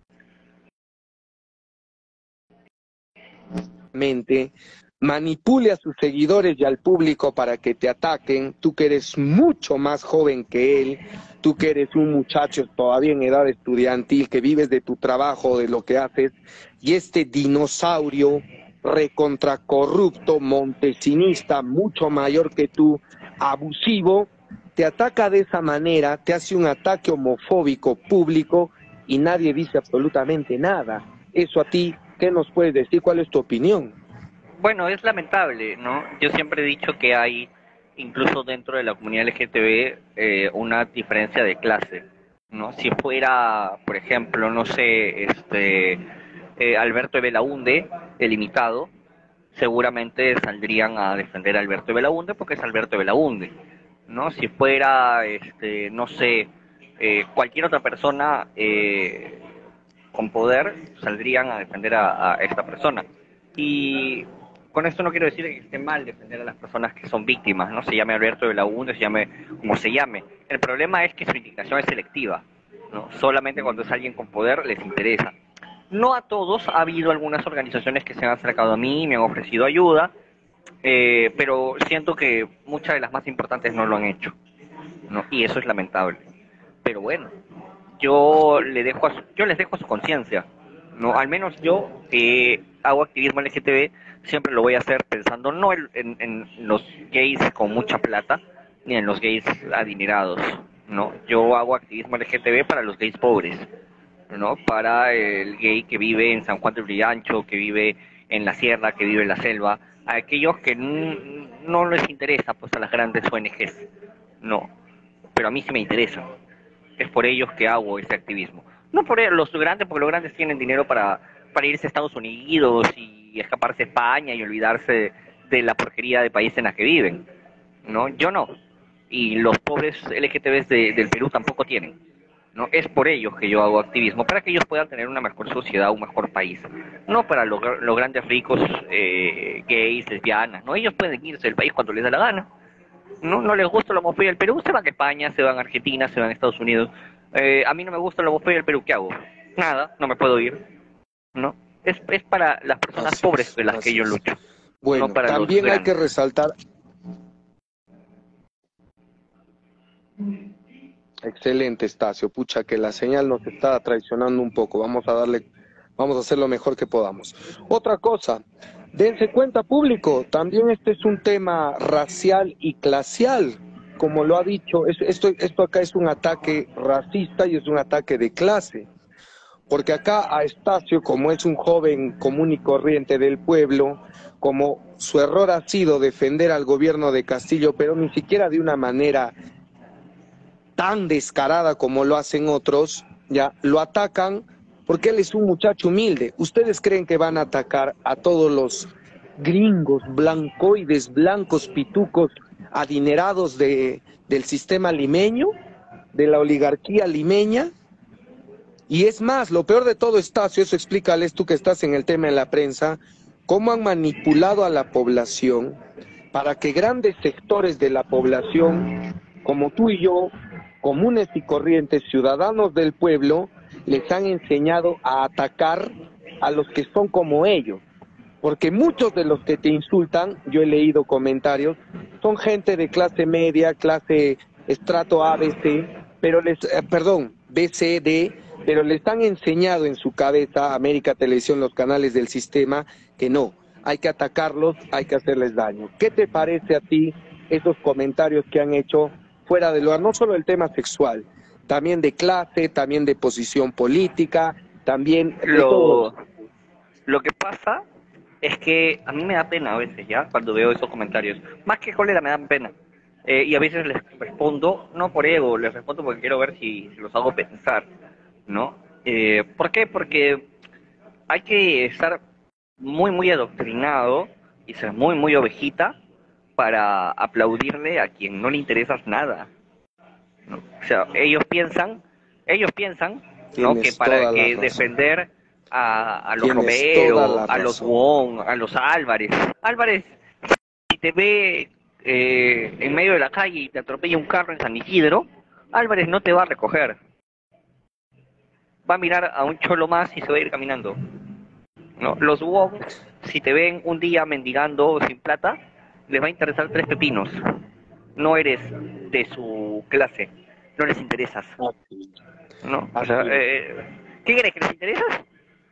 mente, manipule a sus seguidores y al público para que te ataquen, tú que eres mucho más joven que él, tú que eres un muchacho todavía en edad estudiantil, que vives de tu trabajo, de lo que haces, y este dinosaurio recontracorrupto, montesinista, mucho mayor que tú, abusivo, te ataca de esa manera, te hace un ataque homofóbico público y nadie dice absolutamente nada. Eso a ti, ¿qué nos puedes decir? ¿Cuál es tu opinión? Bueno, es lamentable, ¿no? Yo siempre he dicho que hay, incluso dentro de la comunidad L G T B, eh, una diferencia de clase, ¿no? Si fuera, por ejemplo, no sé, este, eh, Alberto de Belaúnde, el imitado, seguramente saldrían a defender a Alberto de Belaúnde porque es Alberto de Belaúnde, ¿no? Si fuera, este, no sé, eh, cualquier otra persona eh, con poder, saldrían a defender a, a esta persona. Y con esto no quiero decir que esté mal defender a las personas que son víctimas, ¿no? Se llame Alberto de Belaúnde, se llame como se llame. El problema es que su indignación es selectiva, ¿no? Solamente cuando es alguien con poder les interesa. No a todos, ha habido algunas organizaciones que se han acercado a mí, me han ofrecido ayuda, eh, pero siento que muchas de las más importantes no lo han hecho, ¿no? Y eso es lamentable. Pero bueno, yo le dejo a su, yo les dejo a su conciencia, ¿no? Al menos yo, que eh, hago activismo L G T B, siempre lo voy a hacer pensando no en, en, en los gays con mucha plata, ni en los gays adinerados, ¿no? Yo hago activismo L G T B para los gays pobres, ¿no? Para el gay que vive en San Juan del Briancho, que vive en la sierra, que vive en la selva, a aquellos que no les interesa pues a las grandes O N Ges, no, pero a mí sí me interesa. Es por ellos que hago ese activismo. No por los grandes, porque los grandes tienen dinero para, para irse a Estados Unidos y escaparse a España y olvidarse de la porquería de país en la que viven, ¿no? Yo no. Y los pobres L G T Bs de, del Perú tampoco tienen, ¿no? Es por ellos que yo hago activismo, para que ellos puedan tener una mejor sociedad, un mejor país. No para los, los grandes ricos eh, gays, lesbianas, ¿no? Ellos pueden irse del país cuando les da la gana. No, no les gusta la homofobia del Perú, se van a España, se van a Argentina, se van a Estados Unidos. Eh, a mí no me gusta la homofobia del Perú, ¿qué hago? Nada, no me puedo ir, ¿no? Es, es para las personas así pobres de las que yo lucho. Bueno, no para también los hay que resaltar... Excelente, Estacio. Pucha, que la señal nos está traicionando un poco. Vamos a darle, vamos a hacer lo mejor que podamos. Otra cosa, dense cuenta, público, también este es un tema racial y clasial, como lo ha dicho. Esto, esto acá es un ataque racista y es un ataque de clase. Porque acá a Estacio, como es un joven común y corriente del pueblo, como su error ha sido defender al gobierno de Castillo, pero ni siquiera de una manera tan descarada como lo hacen otros, ya lo atacan porque él es un muchacho humilde. ¿Ustedes creen que van a atacar a todos los gringos, blancoides, blancos, pitucos, adinerados de, del sistema limeño, de la oligarquía limeña? Y es más, lo peor de todo, Estacio, eso explícales tú que estás en el tema de la prensa, cómo han manipulado a la población para que grandes sectores de la población, como tú y yo, comunes y corrientes, ciudadanos del pueblo, les han enseñado a atacar a los que son como ellos. Porque muchos de los que te insultan, yo he leído comentarios, son gente de clase media, clase estrato A, B, C, pero les, eh, perdón, B, C, D, pero les han enseñado en su cabeza, América Televisión, los canales del sistema, que no, hay que atacarlos, hay que hacerles daño. ¿Qué te parece a ti esos comentarios que han hecho fuera de lugar, no solo el tema sexual, también de clase, también de posición política, también de lo, todo? Lo que pasa es que a mí me da pena a veces, ¿ya? Cuando veo esos comentarios. Más que cólera, me dan pena. Eh, y a veces les respondo, no por ego, les respondo porque quiero ver si, si los hago pensar, ¿no? Eh, ¿Por qué? Porque hay que estar muy, muy adoctrinado y ser muy, muy ovejita para aplaudirle a quien no le interesas nada, ¿no? O sea, ellos piensan, ellos piensan, ¿no? Que para que defender a, a los Romero, a los Wong, a los Álvarez, Álvarez, si te ve eh, en medio de la calle y te atropella un carro en San Isidro, Álvarez no te va a recoger. Va a mirar a un cholo más y se va a ir caminando. ¿No? Los woke, si te ven un día mendigando sin plata, les va a interesar tres pepinos. No eres de su clase, no les interesas. ¿No? O sea, eh, ¿qué crees que les interesas?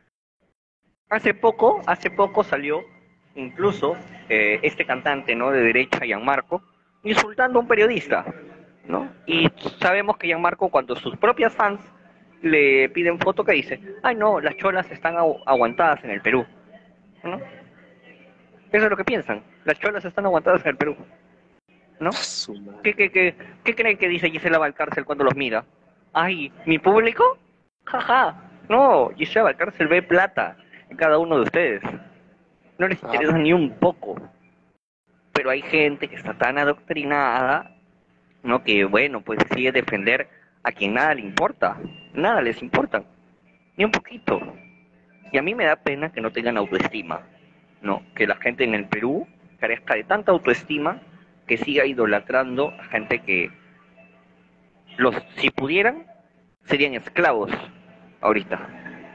Hace poco, hace poco salió incluso eh, este cantante, ¿no?, de derecha, Gianmarco, insultando a un periodista, ¿no? Y sabemos que Gianmarco, cuando sus propias fans le piden foto, que dice, ay no, las cholas están agu aguantadas en el Perú, ¿no? Eso es lo que piensan, las cholas están aguantadas en el Perú, ¿no? ¿Qué, qué, qué, qué creen que dice Gisela Valcárcel cuando los mira? Ay, ¿mi público? Jaja, no, Gisela Valcárcel ve plata en cada uno de ustedes. No les interesa ah. ni un poco. Pero hay gente que está tan adoctrinada, ¿no?, que, bueno, pues decide defender a quien nada le importa. Nada les importa. Ni un poquito. Y a mí me da pena que no tengan autoestima, ¿no? Que la gente en el Perú carezca de tanta autoestima que siga idolatrando a gente que, los, si pudieran, serían esclavos ahorita.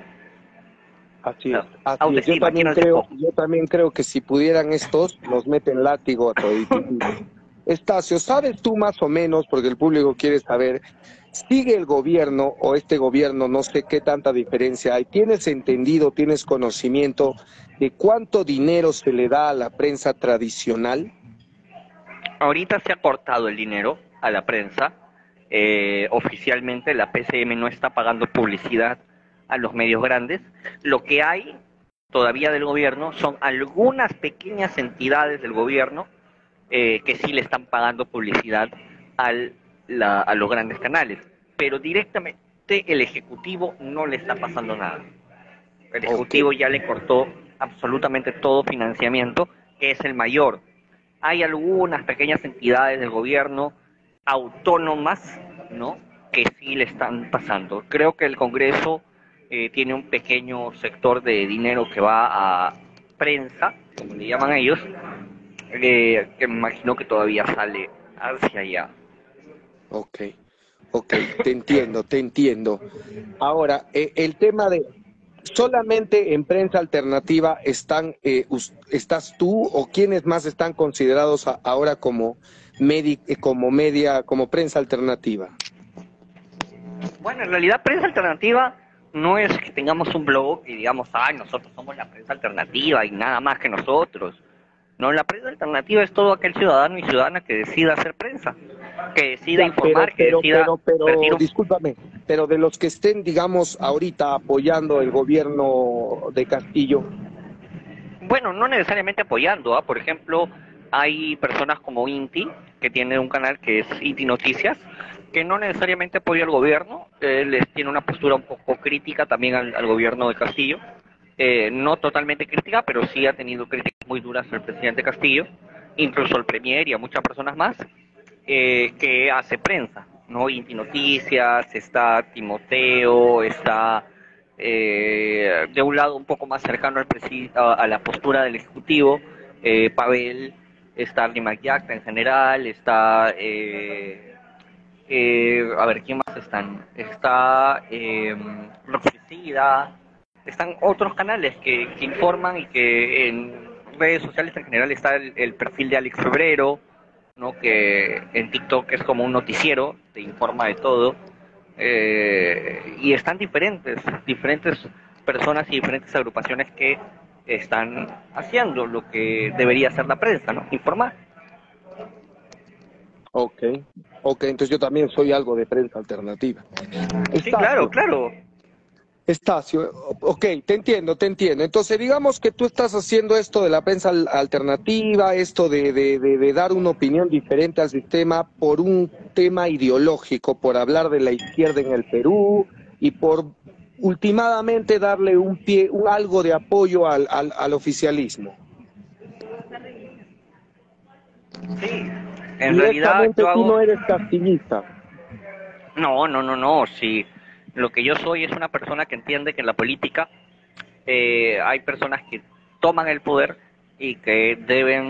Así es, así es. Yo también creo, yo también creo que si pudieran estos, los meten látigo a todito. Estacio, ¿sabes tú más o menos, porque el público quiere saber, sigue el gobierno o este gobierno, no sé qué tanta diferencia hay? ¿Tienes entendido, tienes conocimiento de cuánto dinero se le da a la prensa tradicional? Ahorita se ha cortado el dinero a la prensa. Eh, oficialmente la P C M no está pagando publicidad a los medios grandes. Lo que hay todavía del gobierno son algunas pequeñas entidades del gobierno eh, que sí le están pagando publicidad al, la, a los grandes canales, pero directamente el Ejecutivo no le está pasando nada. El Ejecutivo okay. ya le cortó absolutamente todo financiamiento, que es el mayor. Hay algunas pequeñas entidades del gobierno autónomas, ¿no?, que sí le están pasando. Creo que el Congreso Eh, tiene un pequeño sector de dinero que va a prensa, como le llaman a ellos, eh, que me imagino que todavía sale hacia allá. Ok, ok, te entiendo, te entiendo. Ahora, eh, el tema de, ¿solamente en prensa alternativa están, eh, estás tú o quiénes más están considerados a, ahora como, medi, como media, como prensa alternativa? Bueno, en realidad prensa alternativa no es que tengamos un blog y digamos, ay, nosotros somos la prensa alternativa y nada más que nosotros. No, la prensa alternativa es todo aquel ciudadano y ciudadana que decida hacer prensa, que decida ya, informar, pero, que decida... Pero, pero, pero un... discúlpame, pero de los que estén, digamos, ahorita apoyando el gobierno de Castillo. Bueno, no necesariamente apoyando, ¿eh? Por ejemplo, hay personas como Inti, que tiene un canal que es Inti Noticias, que no necesariamente apoya al gobierno, eh, les tiene una postura un poco crítica también al, al gobierno de Castillo, eh, no totalmente crítica, pero sí ha tenido críticas muy duras al presidente Castillo, incluso al premier y a muchas personas más, eh, que hace prensa, ¿no? Inti Noticias, está Timoteo, está eh, de un lado un poco más cercano al a, a la postura del Ejecutivo, eh, Pavel, está Arnie Magyacta en general, está... Eh, Eh, a ver, ¿quién más están? Está eh, Roxicida, están otros canales que, que informan y que en redes sociales en general está el, el perfil de Alex Febrero, ¿no?, que en TikTok es como un noticiero, te informa de todo, eh, y están diferentes, diferentes personas y diferentes agrupaciones que están haciendo lo que debería hacer la prensa, ¿no?, informar. Ok, ok, entonces yo también soy algo de prensa alternativa. Sí, Estacio, claro, claro. Estacio, ok, te entiendo, te entiendo. Entonces digamos que tú estás haciendo esto de la prensa alternativa, esto de, de, de, de dar una opinión diferente al sistema por un tema ideológico, por hablar de la izquierda en el Perú y por últimamente darle un pie, un, algo de apoyo al, al, al oficialismo. Sí. En realidad yo hago... tú no eres castillista. No, no, no, no. Sí, lo que yo soy es una persona que entiende que en la política eh, hay personas que toman el poder y que deben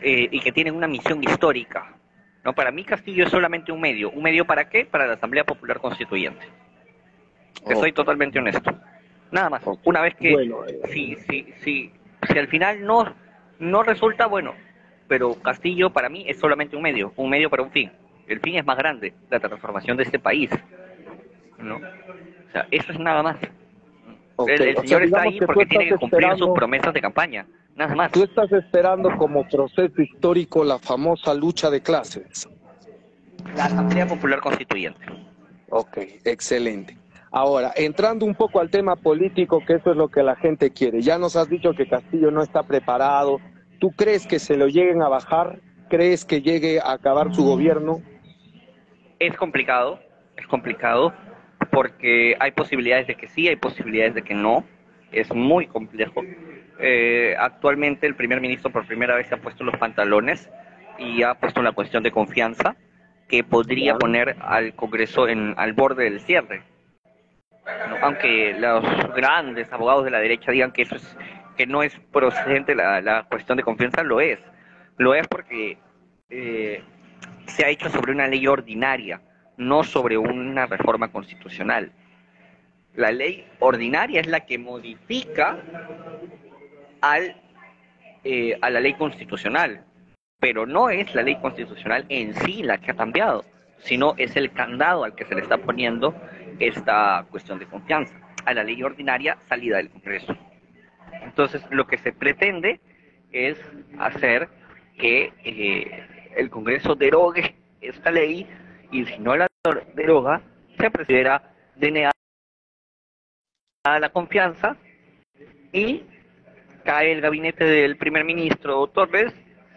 eh, y que tienen una misión histórica. No, para mí Castillo es solamente un medio. ¿Un medio para qué? Para la Asamblea Popular Constituyente. Te Oh, soy totalmente honesto. Nada más. ok. Una vez que, Bueno, eh, si, si, si, si al final no, no resulta, bueno, pero Castillo para mí es solamente un medio, un medio para un fin. El fin es más grande, la transformación de este país, ¿no? O sea, eso es nada más. ok. El, el O sea, señor está digamos ahí que tú porque tiene estás que cumplir sus esperando, promesas de campaña, nada más. tú estás esperando como proceso histórico la famosa lucha de clases. La Asamblea Popular Constituyente. Ok, excelente. Ahora, entrando un poco al tema político, que eso es lo que la gente quiere. Ya nos has dicho que Castillo no está preparado. ¿Tú crees que se lo lleguen a bajar? ¿Crees que llegue a acabar su gobierno? Es complicado, es complicado, porque hay posibilidades de que sí, hay posibilidades de que no. Es muy complejo. Eh, actualmente el primer ministro por primera vez se ha puesto los pantalones y ha puesto una cuestión de confianza que podría Ya. poner al Congreso en, al borde del cierre, ¿no? Aunque los grandes abogados de la derecha digan que eso es, que no es procedente la, la cuestión de confianza, lo es. Lo es porque eh, se ha hecho sobre una ley ordinaria, no sobre una reforma constitucional. La ley ordinaria es la que modifica al, eh, a la ley constitucional, pero no es la ley constitucional en sí la que ha cambiado, sino es el candado al que se le está poniendo esta cuestión de confianza, a la ley ordinaria salida del Congreso. Entonces, lo que se pretende es hacer que eh, el Congreso derogue esta ley, y si no la deroga, se considera denegada la confianza y cae el gabinete del primer ministro Torres,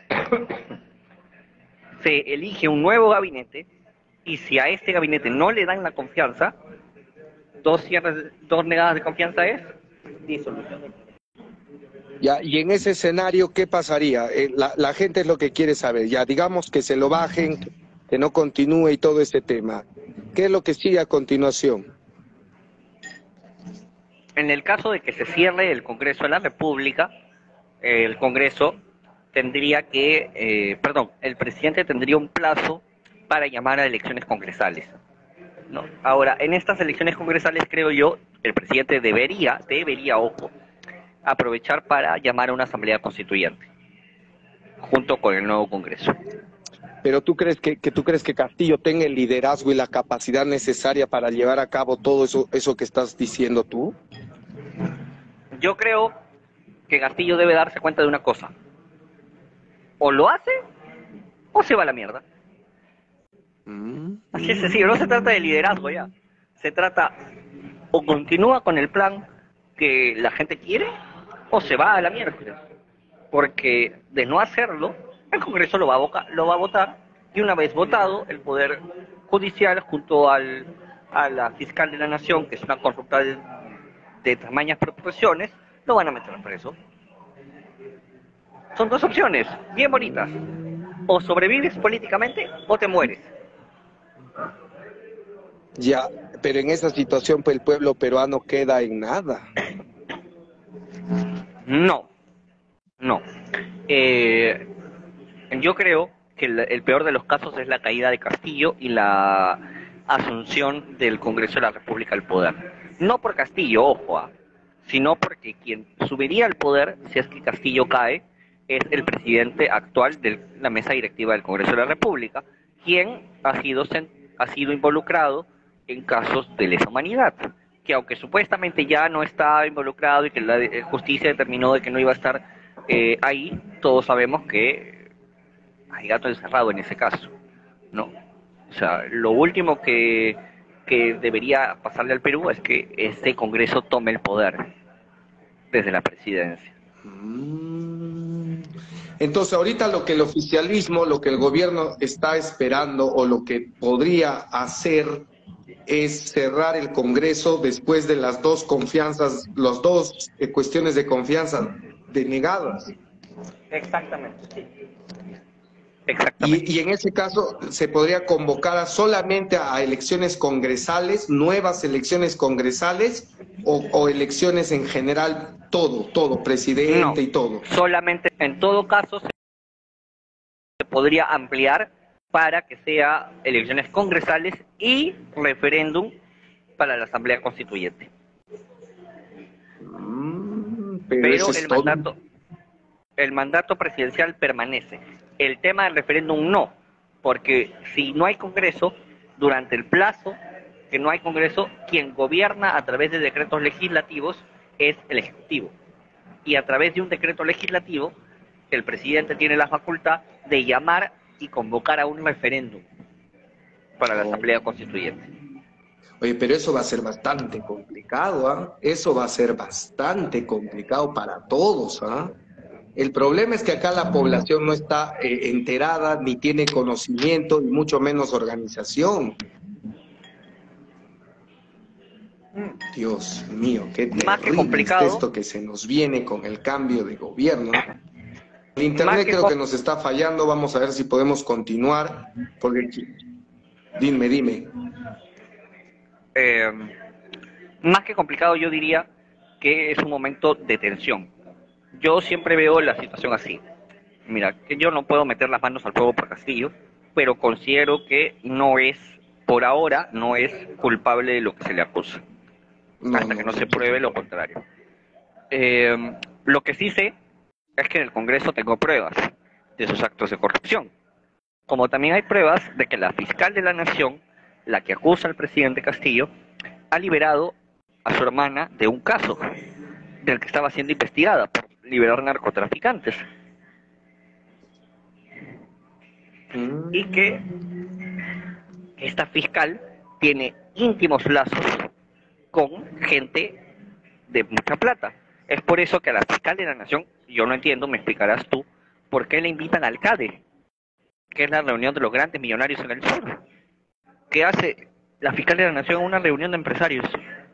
se elige un nuevo gabinete, y si a este gabinete no le dan la confianza, dos cierres, dos negadas de confianza es disolución. Ya, y en ese escenario, ¿qué pasaría? Eh, la, la gente es lo que quiere saber. Ya, digamos que se lo bajen, que no continúe y todo ese tema. ¿Qué es lo que sigue a continuación? En el caso de que se cierre el Congreso de la República, el Congreso tendría que, eh, perdón, el presidente tendría un plazo para llamar a elecciones congresales, ¿no? Ahora, en estas elecciones congresales, creo yo, el presidente debería, debería, ojo, aprovechar para llamar a una asamblea constituyente, junto con el nuevo Congreso. Pero tú crees que, que tú crees que Castillo tenga el liderazgo y la capacidad necesaria para llevar a cabo todo eso, eso que estás diciendo tú. Yo creo que Castillo debe darse cuenta de una cosa: o lo hace o se va a la mierda. Mm. Así es sencillo, no se trata de liderazgo ya. Se trata, o continúa con el plan que la gente quiere, o se va a la mierda. Porque de no hacerlo, el Congreso lo va a, boca, lo va a votar, y una vez votado, el Poder Judicial, junto al, a la fiscal de la Nación, que es una corrupta de, de tamañas proporciones, lo van a meter preso. Son dos opciones, bien bonitas: o sobrevives políticamente o te mueres. Ya, pero en esa situación pues, el pueblo peruano queda en nada. No, no. Eh, yo creo que el, el peor de los casos es la caída de Castillo y la asunción del Congreso de la República al poder. No por Castillo, ojo, ¿ah? Sino porque quien subiría al poder, si es que Castillo cae, es el presidente actual de la mesa directiva del Congreso de la República, quien ha sido, ha sido involucrado en casos de lesa humanidad, que aunque supuestamente ya no está involucrado y que la justicia determinó de que no iba a estar eh, ahí, todos sabemos que hay gato encerrado en ese caso, ¿no? O sea, lo último que, que debería pasarle al Perú es que este Congreso tome el poder desde la presidencia. Mm. Entonces, ahorita lo que el oficialismo, lo que el gobierno está esperando o lo que podría hacer es cerrar el Congreso después de las dos confianzas, las dos eh, cuestiones de confianza denegadas. Exactamente, sí. Exactamente. Y, y en ese caso se podría convocar a solamente a elecciones congresales, nuevas elecciones congresales o, o elecciones en general, todo, todo, presidente No, y todo. solamente, en todo caso, podría ampliar para que sea elecciones congresales y referéndum para la Asamblea Constituyente. Mm, pero Pero ese es el todo. mandato, el mandato presidencial permanece. El tema del referéndum no, porque si no hay Congreso, durante el plazo que no hay Congreso, quien gobierna a través de decretos legislativos es el Ejecutivo. Y a través de un decreto legislativo, el presidente tiene la facultad de llamar y convocar a un referéndum para la Asamblea Constituyente. Oye, pero eso va a ser bastante complicado, ¿ah? Eso va a ser bastante complicado para todos, ¿ah? El problema es que acá la población no está eh, enterada, ni tiene conocimiento, y mucho menos organización. Dios mío, qué Más que terrible es complicado, esto que se nos viene con el cambio de gobierno. El más internet que creo com- que nos está fallando, vamos a ver si podemos continuar, porque... Dime, dime. eh, más que complicado, yo diría que es un momento de tensión. Yo siempre veo la situación así. Mira, que yo no puedo meter las manos al fuego por Castillo, pero considero que no es, por ahora, no es culpable de lo que se le acusa, No, hasta que no no, se pruebe lo contrario. Eh, lo que sí sé es que en el Congreso tengo pruebas de sus actos de corrupción, como también hay pruebas de que la fiscal de la Nación, la que acusa al presidente Castillo, ha liberado a su hermana de un caso del que estaba siendo investigada por liberar narcotraficantes, y que esta fiscal tiene íntimos lazos con gente de mucha plata. Es por eso que a la fiscal de la Nación, yo no entiendo, me explicarás tú, por qué le invitan al CADE, que es la reunión de los grandes millonarios en el sur. ¿Qué hace la fiscal de la Nación en una reunión de empresarios?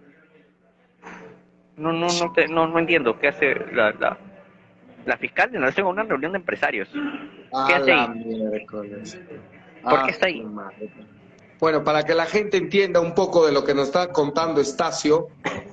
No, no, no, te, no, no entiendo. ¿Qué hace la, la, la fiscal de la Nación en una reunión de empresarios? ¿Qué A hace la ahí? miércoles. ¿Por Ah, qué está su ahí? madre. Bueno, para que la gente entienda un poco de lo que nos está contando Estacio,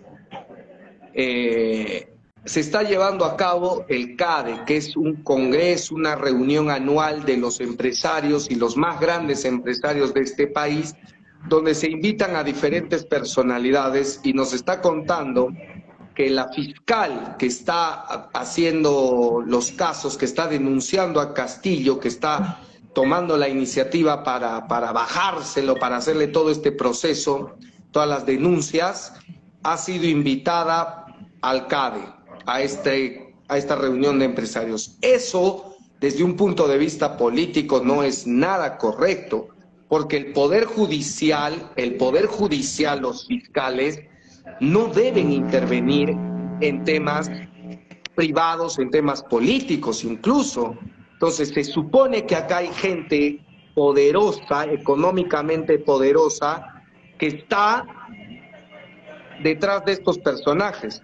eh, se está llevando a cabo el CADE, que es un congreso, una reunión anual de los empresarios y los más grandes empresarios de este país, donde se invitan a diferentes personalidades, y nos está contando que la fiscal que está haciendo los casos, que está denunciando a Castillo, que está tomando la iniciativa para, para bajárselo, para hacerle todo este proceso, todas las denuncias, ha sido invitada al CADE, a, este, a esta reunión de empresarios. Eso, desde un punto de vista político, no es nada correcto, porque el Poder Judicial, el Poder Judicial, los fiscales, no deben intervenir en temas privados, en temas políticos incluso. Entonces, se supone que acá hay gente poderosa, económicamente poderosa, que está detrás de estos personajes.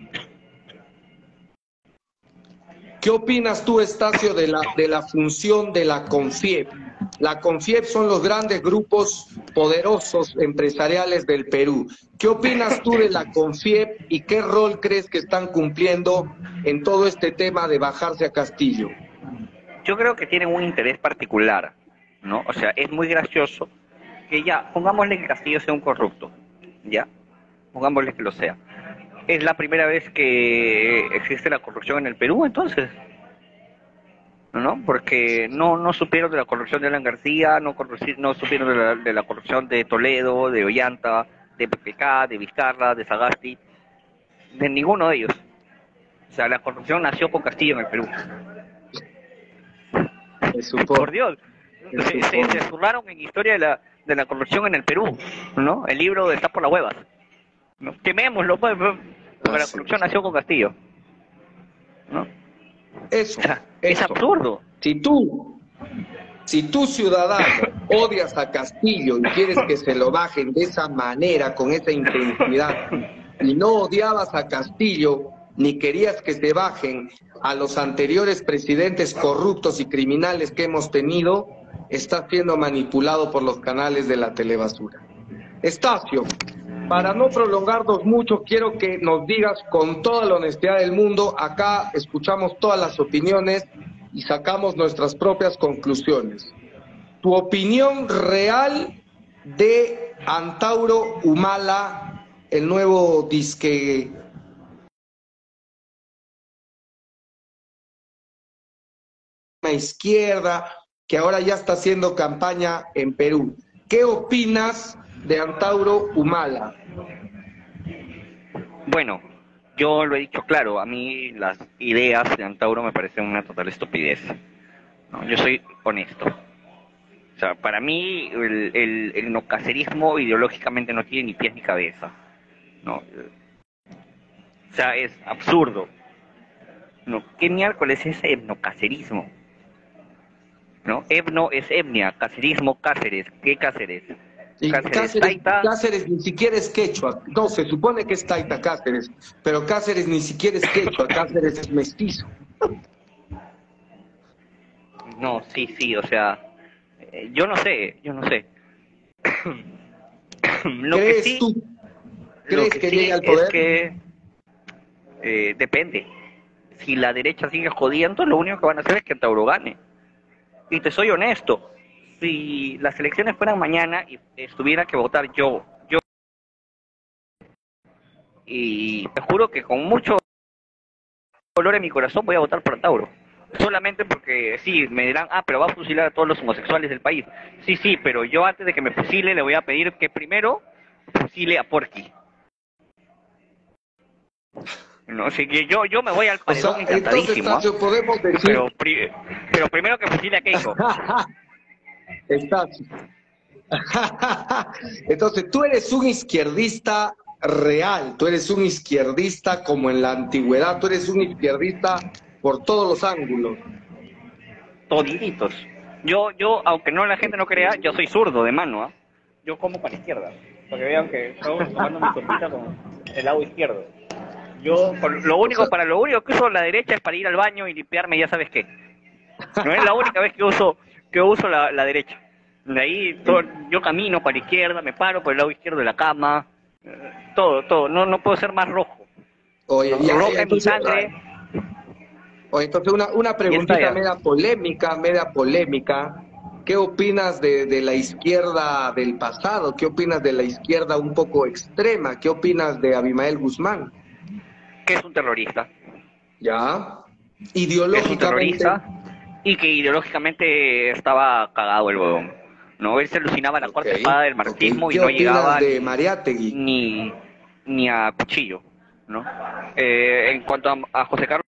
¿Qué opinas tú, Estacio, de la, de la función de la CONFIEP? La CONFIEP son los grandes grupos poderosos empresariales del Perú. ¿Qué opinas tú de la CONFIEP y qué rol crees que están cumpliendo en todo este tema de bajarse a Castillo? Yo creo que tienen un interés particular, ¿no? O sea, es muy gracioso que ya, pongámosle que Castillo sea un corrupto, ¿ya? Pongámosle que lo sea. Es la primera vez que existe la corrupción en el Perú, entonces, ¿no? Porque no no supieron de la corrupción de Alan García, no, no supieron de la, de la corrupción de Toledo, de Ollanta, de P P K, de Vizcarra, de Sagasti, de ninguno de ellos. O sea, la corrupción nació con Castillo en el Perú. Por Dios, se, se, se zurraron en historia de la, de la corrupción en el Perú, ¿no? El libro está por las huevas, ¿no? Quemémoslo, pues, porque la corrupción nació con Castillo, ¿no? Eso, O sea, eso. es absurdo. Si tú, si tú ciudadano odias a Castillo y quieres que se lo bajen de esa manera, con esa intensidad, y no odiabas a Castillo, ni querías que se bajen a los anteriores presidentes corruptos y criminales que hemos tenido, estás siendo manipulado por los canales de la telebasura. Estacio, para no prolongarnos mucho, quiero que nos digas con toda la honestidad del mundo, acá escuchamos todas las opiniones, y sacamos nuestras propias conclusiones. Tu opinión real de Antauro Humala, el nuevo disque izquierda, que ahora ya está haciendo campaña en Perú. ¿Qué opinas de Antauro Humala? Bueno, yo lo he dicho claro, a mí las ideas de Antauro me parecen una total estupidez. ¿No? Yo soy honesto. O sea, para mí el, el, el nocacerismo ideológicamente no tiene ni pies ni cabeza. ¿No? O sea, es absurdo. ¿No? ¿Qué miércoles es etnocacerismo? ¿No? Etno es etnia, cacerismo, Cáceres. ¿Qué Cáceres? Y Cáceres, Cáceres, Taita. Cáceres ni siquiera es quechua. No, se supone que es Taita Cáceres, pero Cáceres ni siquiera es quechua, Cáceres es mestizo. No, sí, sí, o sea, eh, yo no sé, yo no sé. Lo que ¿Crees sí, tú? lo ¿Crees que que sí llegue al es poder? que eh, depende. Si la derecha sigue jodiendo, lo único que van a hacer es que Tauro gane. Y te soy honesto, si las elecciones fueran mañana y estuviera que votar yo, yo, y te juro que con mucho dolor en mi corazón voy a votar por Tauro. Solamente porque sí, me dirán, ah, pero va a fusilar a todos los homosexuales del país. Sí, sí, pero yo antes de que me fusile le voy a pedir que primero fusile a Porky. No, así que yo, yo me voy al O sea, paredón entonces, encantadísimo, ¿ah? Tacho, podemos decir... pero, pri- pero primero que fusile a Keiko. Tacho. Entonces, tú eres un izquierdista real, tú eres un izquierdista como en la antigüedad, tú eres un izquierdista por todos los ángulos. Toditos. Yo, yo, aunque no la gente no crea, yo soy zurdo de mano, ¿ah? Yo como para la izquierda, para que vean que estoy tomando mi sopita con el lado izquierdo. Yo, por- lo único, O sea, para lo único que uso la derecha es para ir al baño y limpiarme, ya sabes qué. No es la única vez que uso, que uso la, la derecha. De ahí todo, yo camino para la izquierda, me paro por el lado izquierdo de la cama, eh, todo, todo. No, no puedo ser más rojo. Oye, No, ya, roja ya, en mi entonces, sangre. oye, entonces una, una Y está preguntita ya. media polémica, media polémica. ¿Qué opinas de, de la izquierda del pasado? ¿Qué opinas de la izquierda un poco extrema? ¿Qué opinas de Abimael Guzmán? Que es un terrorista. ¿Ya? Que es un Ideológicamente, terrorista y que ideológicamente estaba cagado el huevón. ¿No? Él se alucinaba la ok, cuarta espada del ok. marxismo y ¿Qué no opinas llegaba de ni, Mariátegui? ni, ni a cuchillo. ¿No? Eh, en cuanto a, a José Carlos,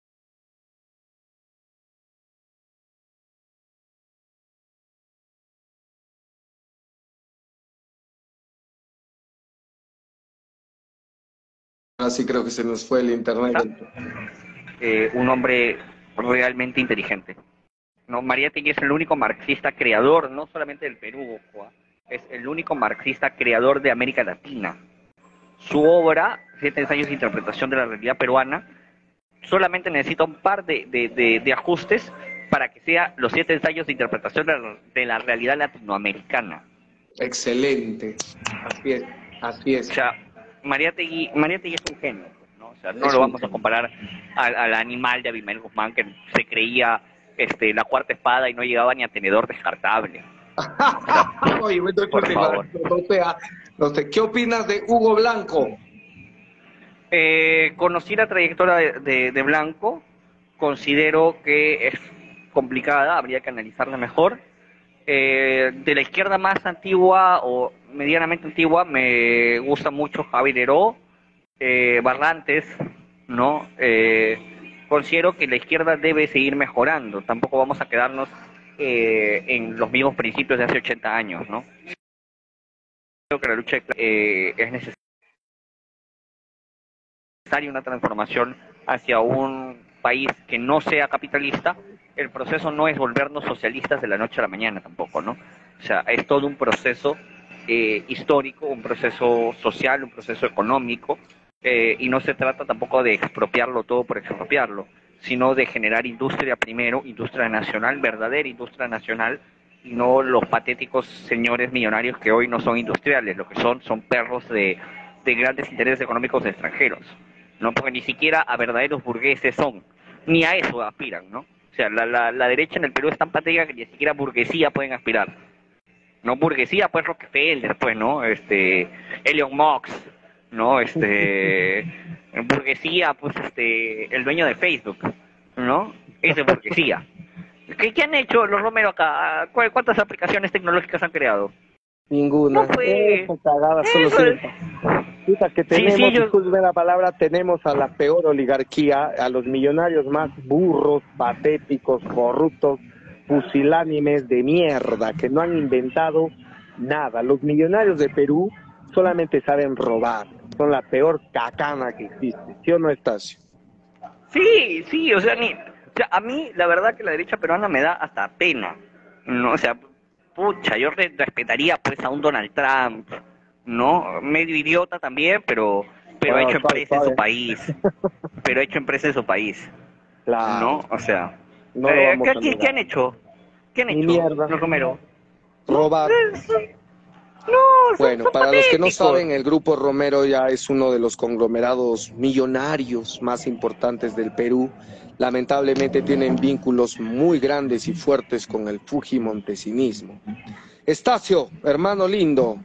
Así creo que se nos fue el internet. eh, un hombre realmente inteligente. ¿No? Mariátegui es el único marxista creador, no solamente del Perú, ojo, ¿ah? Es el único marxista creador de América Latina. Su obra, Siete ensayos de interpretación de la realidad peruana, solamente necesita un par de, de, de, de ajustes para que sea los siete ensayos de interpretación de la, de la realidad latinoamericana. Excelente. Así es, así O es. sea, Mariátegui, Mariátegui es un genio, ¿no? O sea, no Es lo un vamos a genio. comparar al, al animal de Abimael Guzmán que se creía este, la cuarta espada y no llegaba ni a tenedor descartable. Oye, me estoy Por favor. no sea, no sé, ¿qué opinas de Hugo Blanco? Eh, conocí la trayectoria de, de, de Blanco, considero que es complicada, habría que analizarla mejor. Eh, de la izquierda más antigua o medianamente antigua me gusta mucho Javier Heró, eh, Barrantes, ¿no? Eh, considero que la izquierda debe seguir mejorando, tampoco vamos a quedarnos eh, en los mismos principios de hace ochenta años, ¿no? Creo que la lucha de cla- eh, es necesaria una transformación hacia un país que no sea capitalista. El proceso no es volvernos socialistas de la noche a la mañana tampoco, ¿no? O sea, es todo un proceso eh, histórico, un proceso social, un proceso económico, eh, y no se trata tampoco de expropiarlo todo por expropiarlo, sino de generar industria primero, industria nacional, verdadera industria nacional, y no los patéticos señores millonarios que hoy no son industriales, lo que son son perros de, de grandes intereses económicos extranjeros, ¿no? Porque ni siquiera a verdaderos burgueses son, ni a eso aspiran, ¿no? O sea, la, la, la derecha en el Perú es tan patética que ni siquiera burguesía pueden aspirar. No burguesía, pues Rockefeller, pues, ¿no? Este, Elon Musk, ¿no? Este, burguesía, pues, este, el dueño de Facebook, ¿no? Ese es burguesía. ¿Qué, ¿Qué han hecho los Romero acá? ¿Cu- ¿Cuántas aplicaciones tecnológicas han creado? Ninguna. No fue. Esa cagada solo Eso sirve es. para- Puta, que Sí, tenemos, sí, yo. disculpe la palabra, tenemos a la peor oligarquía, a los millonarios más burros, patéticos, corruptos, pusilánimes de mierda, que no han inventado nada. Los millonarios de Perú solamente saben robar, son la peor cacana que existe, ¿sí o no, Estacio? Sí, sí, o sea, ni, o sea, a mí la verdad que la derecha peruana me da hasta pena, ¿no? O sea, pucha, yo re- respetaría pues a un Donald Trump, ¿no? Medio idiota también, pero pero ha Bueno, hecho suave, empresa en su suave. país, pero ha hecho empresa en su país, Claro, ¿no? O sea, no lo eh, vamos ¿qué, a qué- qué negar. han hecho? ¿Qué han Ni hecho mierda, los Romero? No, robar. eh, son- no, son, Bueno, son para los que no patéticos. saben, el Grupo Romero ya es uno de los conglomerados millonarios más importantes del Perú. Lamentablemente tienen vínculos muy grandes y fuertes con el fujimontesinismo. Estacio, hermano lindo,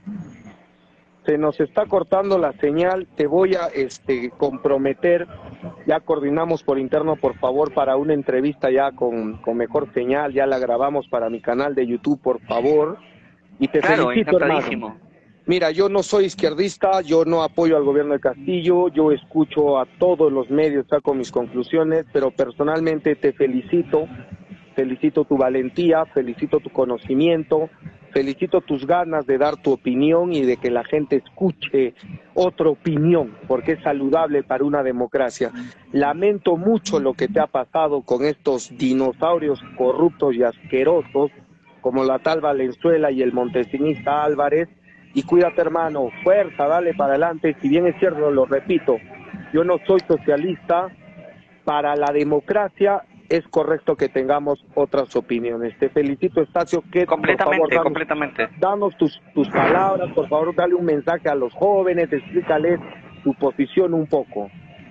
se nos está cortando la señal, te voy a este, comprometer, ya coordinamos por interno, por favor, para una entrevista ya con, con mejor señal, ya la grabamos para mi canal de YouTube, por favor, y te Claro, felicito, hermano. encantadísimo. Mira, yo no soy izquierdista, yo no apoyo al gobierno de Castillo, yo escucho a todos los medios, saco mis conclusiones, pero personalmente te felicito, felicito tu valentía, felicito tu conocimiento, felicito tus ganas de dar tu opinión y de que la gente escuche otra opinión, porque es saludable para una democracia. Lamento mucho lo que te ha pasado con estos dinosaurios corruptos y asquerosos, como la tal Valenzuela y el montesinista Álvarez, y cuídate, hermano, fuerza, dale para adelante. Si bien es cierto, lo repito, yo no soy socialista, para la democracia es correcto que tengamos otras opiniones. Te felicito, Estacio, que por favor, Completamente, danos, completamente. danos tus, tus palabras, por favor, dale un mensaje a los jóvenes, explícales tu posición un poco.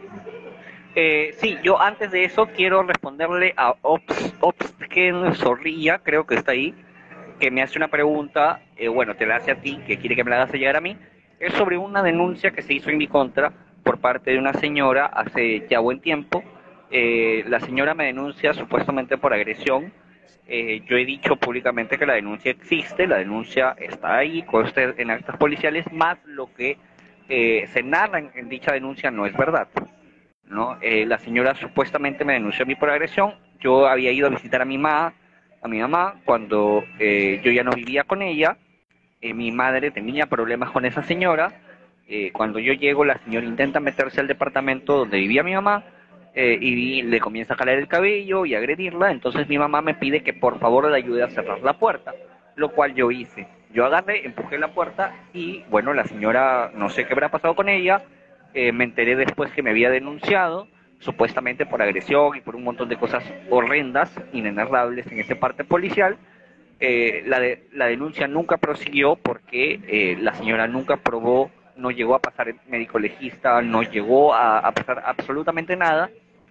Eh, sí, yo antes de eso quiero responderle a Ops, Opsken Zorrilla, creo que está ahí, que me hace una pregunta, eh, bueno, te la hace a ti, que quiere que me la hagas llegar a mí, es sobre una denuncia que se hizo en mi contra por parte de una señora hace ya buen tiempo. Eh, la señora me denuncia supuestamente por agresión. Eh, yo he dicho públicamente que la denuncia existe, la denuncia está ahí, consta en actas policiales, más lo que eh, se narra en, en dicha denuncia no es verdad, ¿no? Eh, la señora supuestamente me denunció a mí por agresión. Yo había ido a visitar a mi mamá, a mi mamá cuando eh, yo ya no vivía con ella. Eh, mi madre tenía problemas con esa señora. Eh, cuando yo llego, la señora intenta meterse al departamento donde vivía mi mamá eh, y le comienza a jalar el cabello y agredirla. Entonces mi mamá me pide que por favor le ayude a cerrar la puerta, lo cual yo hice. Yo agarré, empujé la puerta y bueno, la señora, no sé qué habrá pasado con ella. Eh, me enteré después que me había denunciado supuestamente por agresión y por un montón de cosas horrendas, inenarrables en ese parte policial. Eh, la, de, la denuncia nunca prosiguió porque eh, la señora nunca probó, no llegó a pasar el médico legista, no llegó a, a pasar absolutamente nada.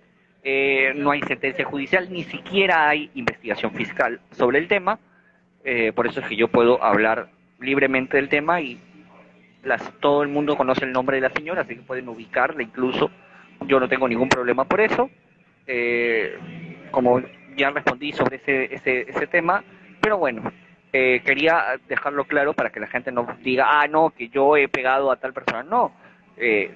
Eh, no hay sentencia judicial, ni siquiera hay investigación fiscal sobre el tema. Eh, por eso es que yo puedo hablar libremente del tema y las, todo el mundo conoce el nombre de la señora, así que pueden ubicarla incluso. Yo no tengo ningún problema por eso. Eh, como ya respondí sobre ese, ese, ese tema, pero bueno, eh, quería dejarlo claro para que la gente no diga, ah, no, que yo he pegado a tal persona. No, eh,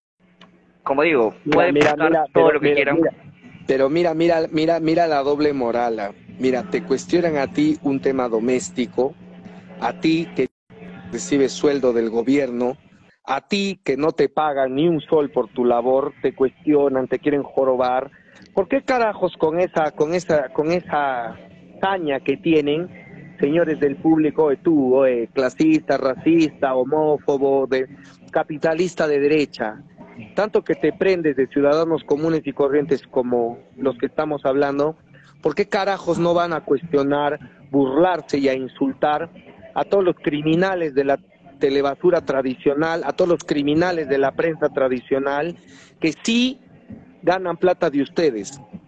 como digo, Mira, pueden mira, buscar mira, todo pero, lo que mira, quieran. mira, pero mira, mira, mira, mira la doble moral. ah. Mira, te cuestionan a ti un tema doméstico, a ti que recibes sueldo del gobierno, a ti que no te pagan ni un sol por tu labor, te cuestionan, te quieren jorobar. ¿Por qué carajos con esa, con esa, con esa saña que tienen, señores del público, de tú, eh, clasista, racista, homófobo, de capitalista de derecha, tanto que te prendes de ciudadanos comunes y corrientes como los que estamos hablando? ¿Por qué carajos no van a cuestionar, burlarse y a insultar a todos los criminales de la telebasura tradicional, a todos los criminales de la prensa tradicional, que sí ganan plata de ustedes,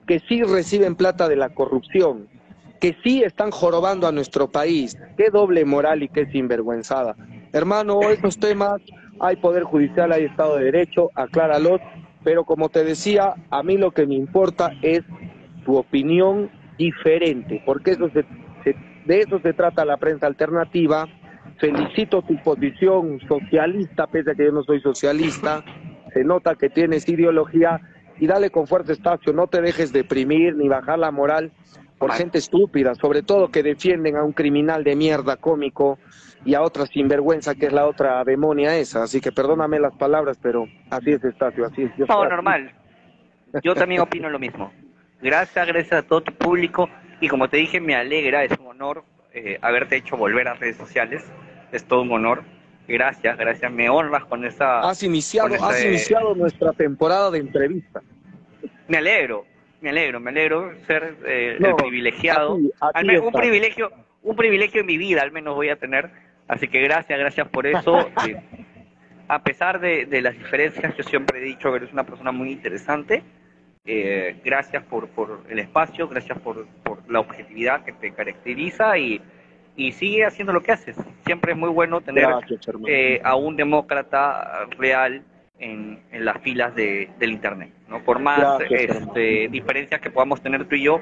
que sí reciben plata de la corrupción, que sí están jorobando a nuestro país. Qué doble moral y qué sinvergüenzada. Hermano, estos temas, hay poder judicial, hay Estado de Derecho, acláralos, pero como te decía, a mí lo que me importa es tu opinión diferente, porque eso se, se, de eso se trata la prensa alternativa. Felicito tu posición socialista, pese a que yo no soy socialista, se nota que tienes ideología, y dale con fuerza, Estacio, no te dejes deprimir ni bajar la moral por gente estúpida, sobre todo que defienden a un criminal de mierda cómico y a otra sinvergüenza que es la otra demonia esa, así que perdóname las palabras, pero así es, Estacio, así es. Yo No, normal. Yo también opino lo mismo. Gracias, gracias a todo tu público, y como te dije, me alegra, es un honor eh, haberte hecho volver a redes sociales, es todo un honor. Gracias, gracias, me honras con esa... Has iniciado, con has ese... iniciado nuestra temporada de entrevistas. Me alegro, me alegro, me alegro ser eh, No, el privilegiado. aquí, aquí al menos un está. privilegio, un privilegio en mi vida al menos voy a tener. Así que gracias, gracias por eso. Eh, a pesar de, de las diferencias, yo siempre he dicho que eres una persona muy interesante. Eh, gracias por, por el espacio, gracias por, por la objetividad que te caracteriza, y, y sigue haciendo lo que haces. Siempre es muy bueno tener Gracias, hermano. eh, a un demócrata real en, en las filas de, del internet, ¿no? Por más Gracias, este, diferencias que podamos tener tú y yo,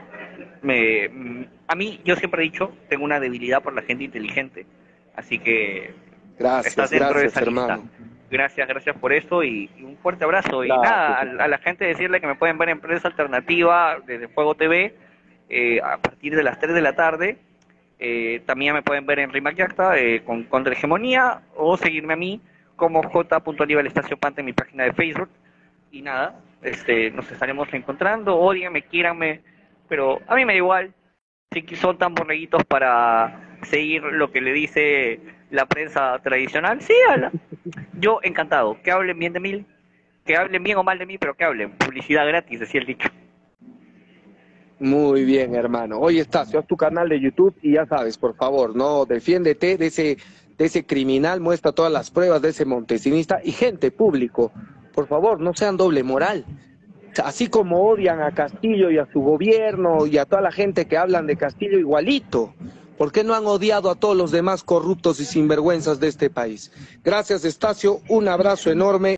me, a mí, yo siempre he dicho, tengo una debilidad por la gente inteligente, así que Gracias, estás dentro gracias, de esa hermano. lista. Gracias, gracias por eso, y, y un fuerte abrazo. Y Gracias, nada, a, a la gente decirle que me pueden ver en Prensa Alternativa desde Fuego T V eh, a partir de las tres de la tarde. Eh, también me pueden ver en Rimac Yacta eh, con Contrahegemonía, o seguirme a mí como J. Aníbal Estacio Panta en mi página de Facebook. Y nada, este, nos estaremos encontrando. Ódienme, quíranme, pero a mí me da igual. Si son tan borreguitos para seguir lo que le dice la prensa tradicional, sí, ala. Yo encantado. Que hablen bien de mí, que hablen bien o mal de mí, pero que hablen. Publicidad gratis, decía el dicho. Muy bien, hermano. Oye, Estacio, haz tu canal de YouTube y ya sabes, por favor, no, defiéndete de ese, de ese criminal, muestra todas las pruebas de ese montesinista, y gente, público, por favor, no sean doble moral. Así como odian a Castillo y a su gobierno y a toda la gente que hablan de Castillo igualito, ¿por qué no han odiado a todos los demás corruptos y sinvergüenzas de este país? Gracias, Estacio, un abrazo enorme.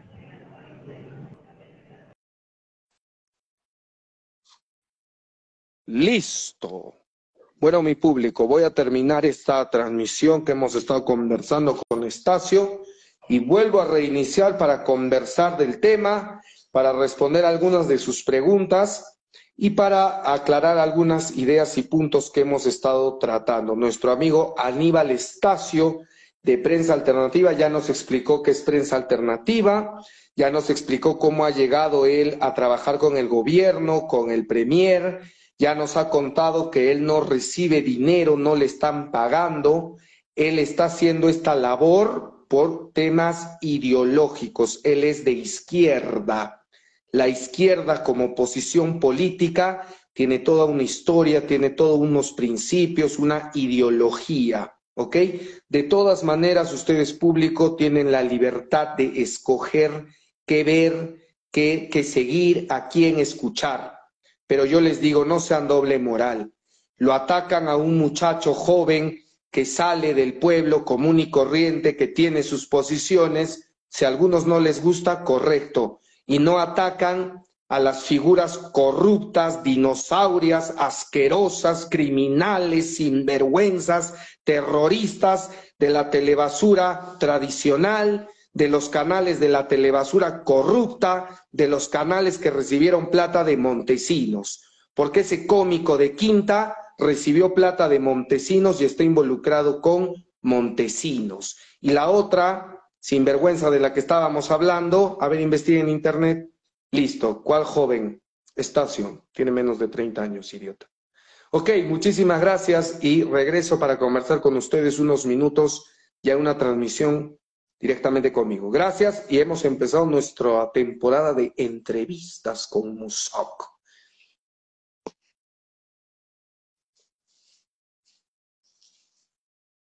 Listo. Bueno, mi público, voy a terminar esta transmisión que hemos estado conversando con Estacio y vuelvo a reiniciar para conversar del tema, para responder algunas de sus preguntas y para aclarar algunas ideas y puntos que hemos estado tratando. Nuestro amigo Aníbal Estacio de Prensa Alternativa ya nos explicó qué es Prensa Alternativa, ya nos explicó cómo ha llegado él a trabajar con el gobierno, con el Premier, ya nos ha contado que él no recibe dinero, no le están pagando, él está haciendo esta labor por temas ideológicos, él es de izquierda. La izquierda como posición política tiene toda una historia, tiene todos unos principios, una ideología, ¿ok? De todas maneras, ustedes público tienen la libertad de escoger qué ver, qué, qué seguir, a quién escuchar. Pero yo les digo, no sean doble moral. Lo atacan a un muchacho joven que sale del pueblo común y corriente, que tiene sus posiciones. Si a algunos no les gusta, correcto. Y no atacan a las figuras corruptas, dinosaurias, asquerosas, criminales, sinvergüenzas, terroristas de la telebasura tradicional, de los canales de la telebasura corrupta, de los canales que recibieron plata de Montesinos. Porque ese cómico de Quinta recibió plata de Montesinos y está involucrado con Montesinos. Y la otra sinvergüenza de la que estábamos hablando, a ver, investigue en internet. Listo, ¿cuál joven? Estacio, tiene menos de treinta años, idiota. Ok, muchísimas gracias y regreso para conversar con ustedes unos minutos, ya una transmisión directamente conmigo. Gracias y hemos empezado nuestra temporada de entrevistas con Musoc.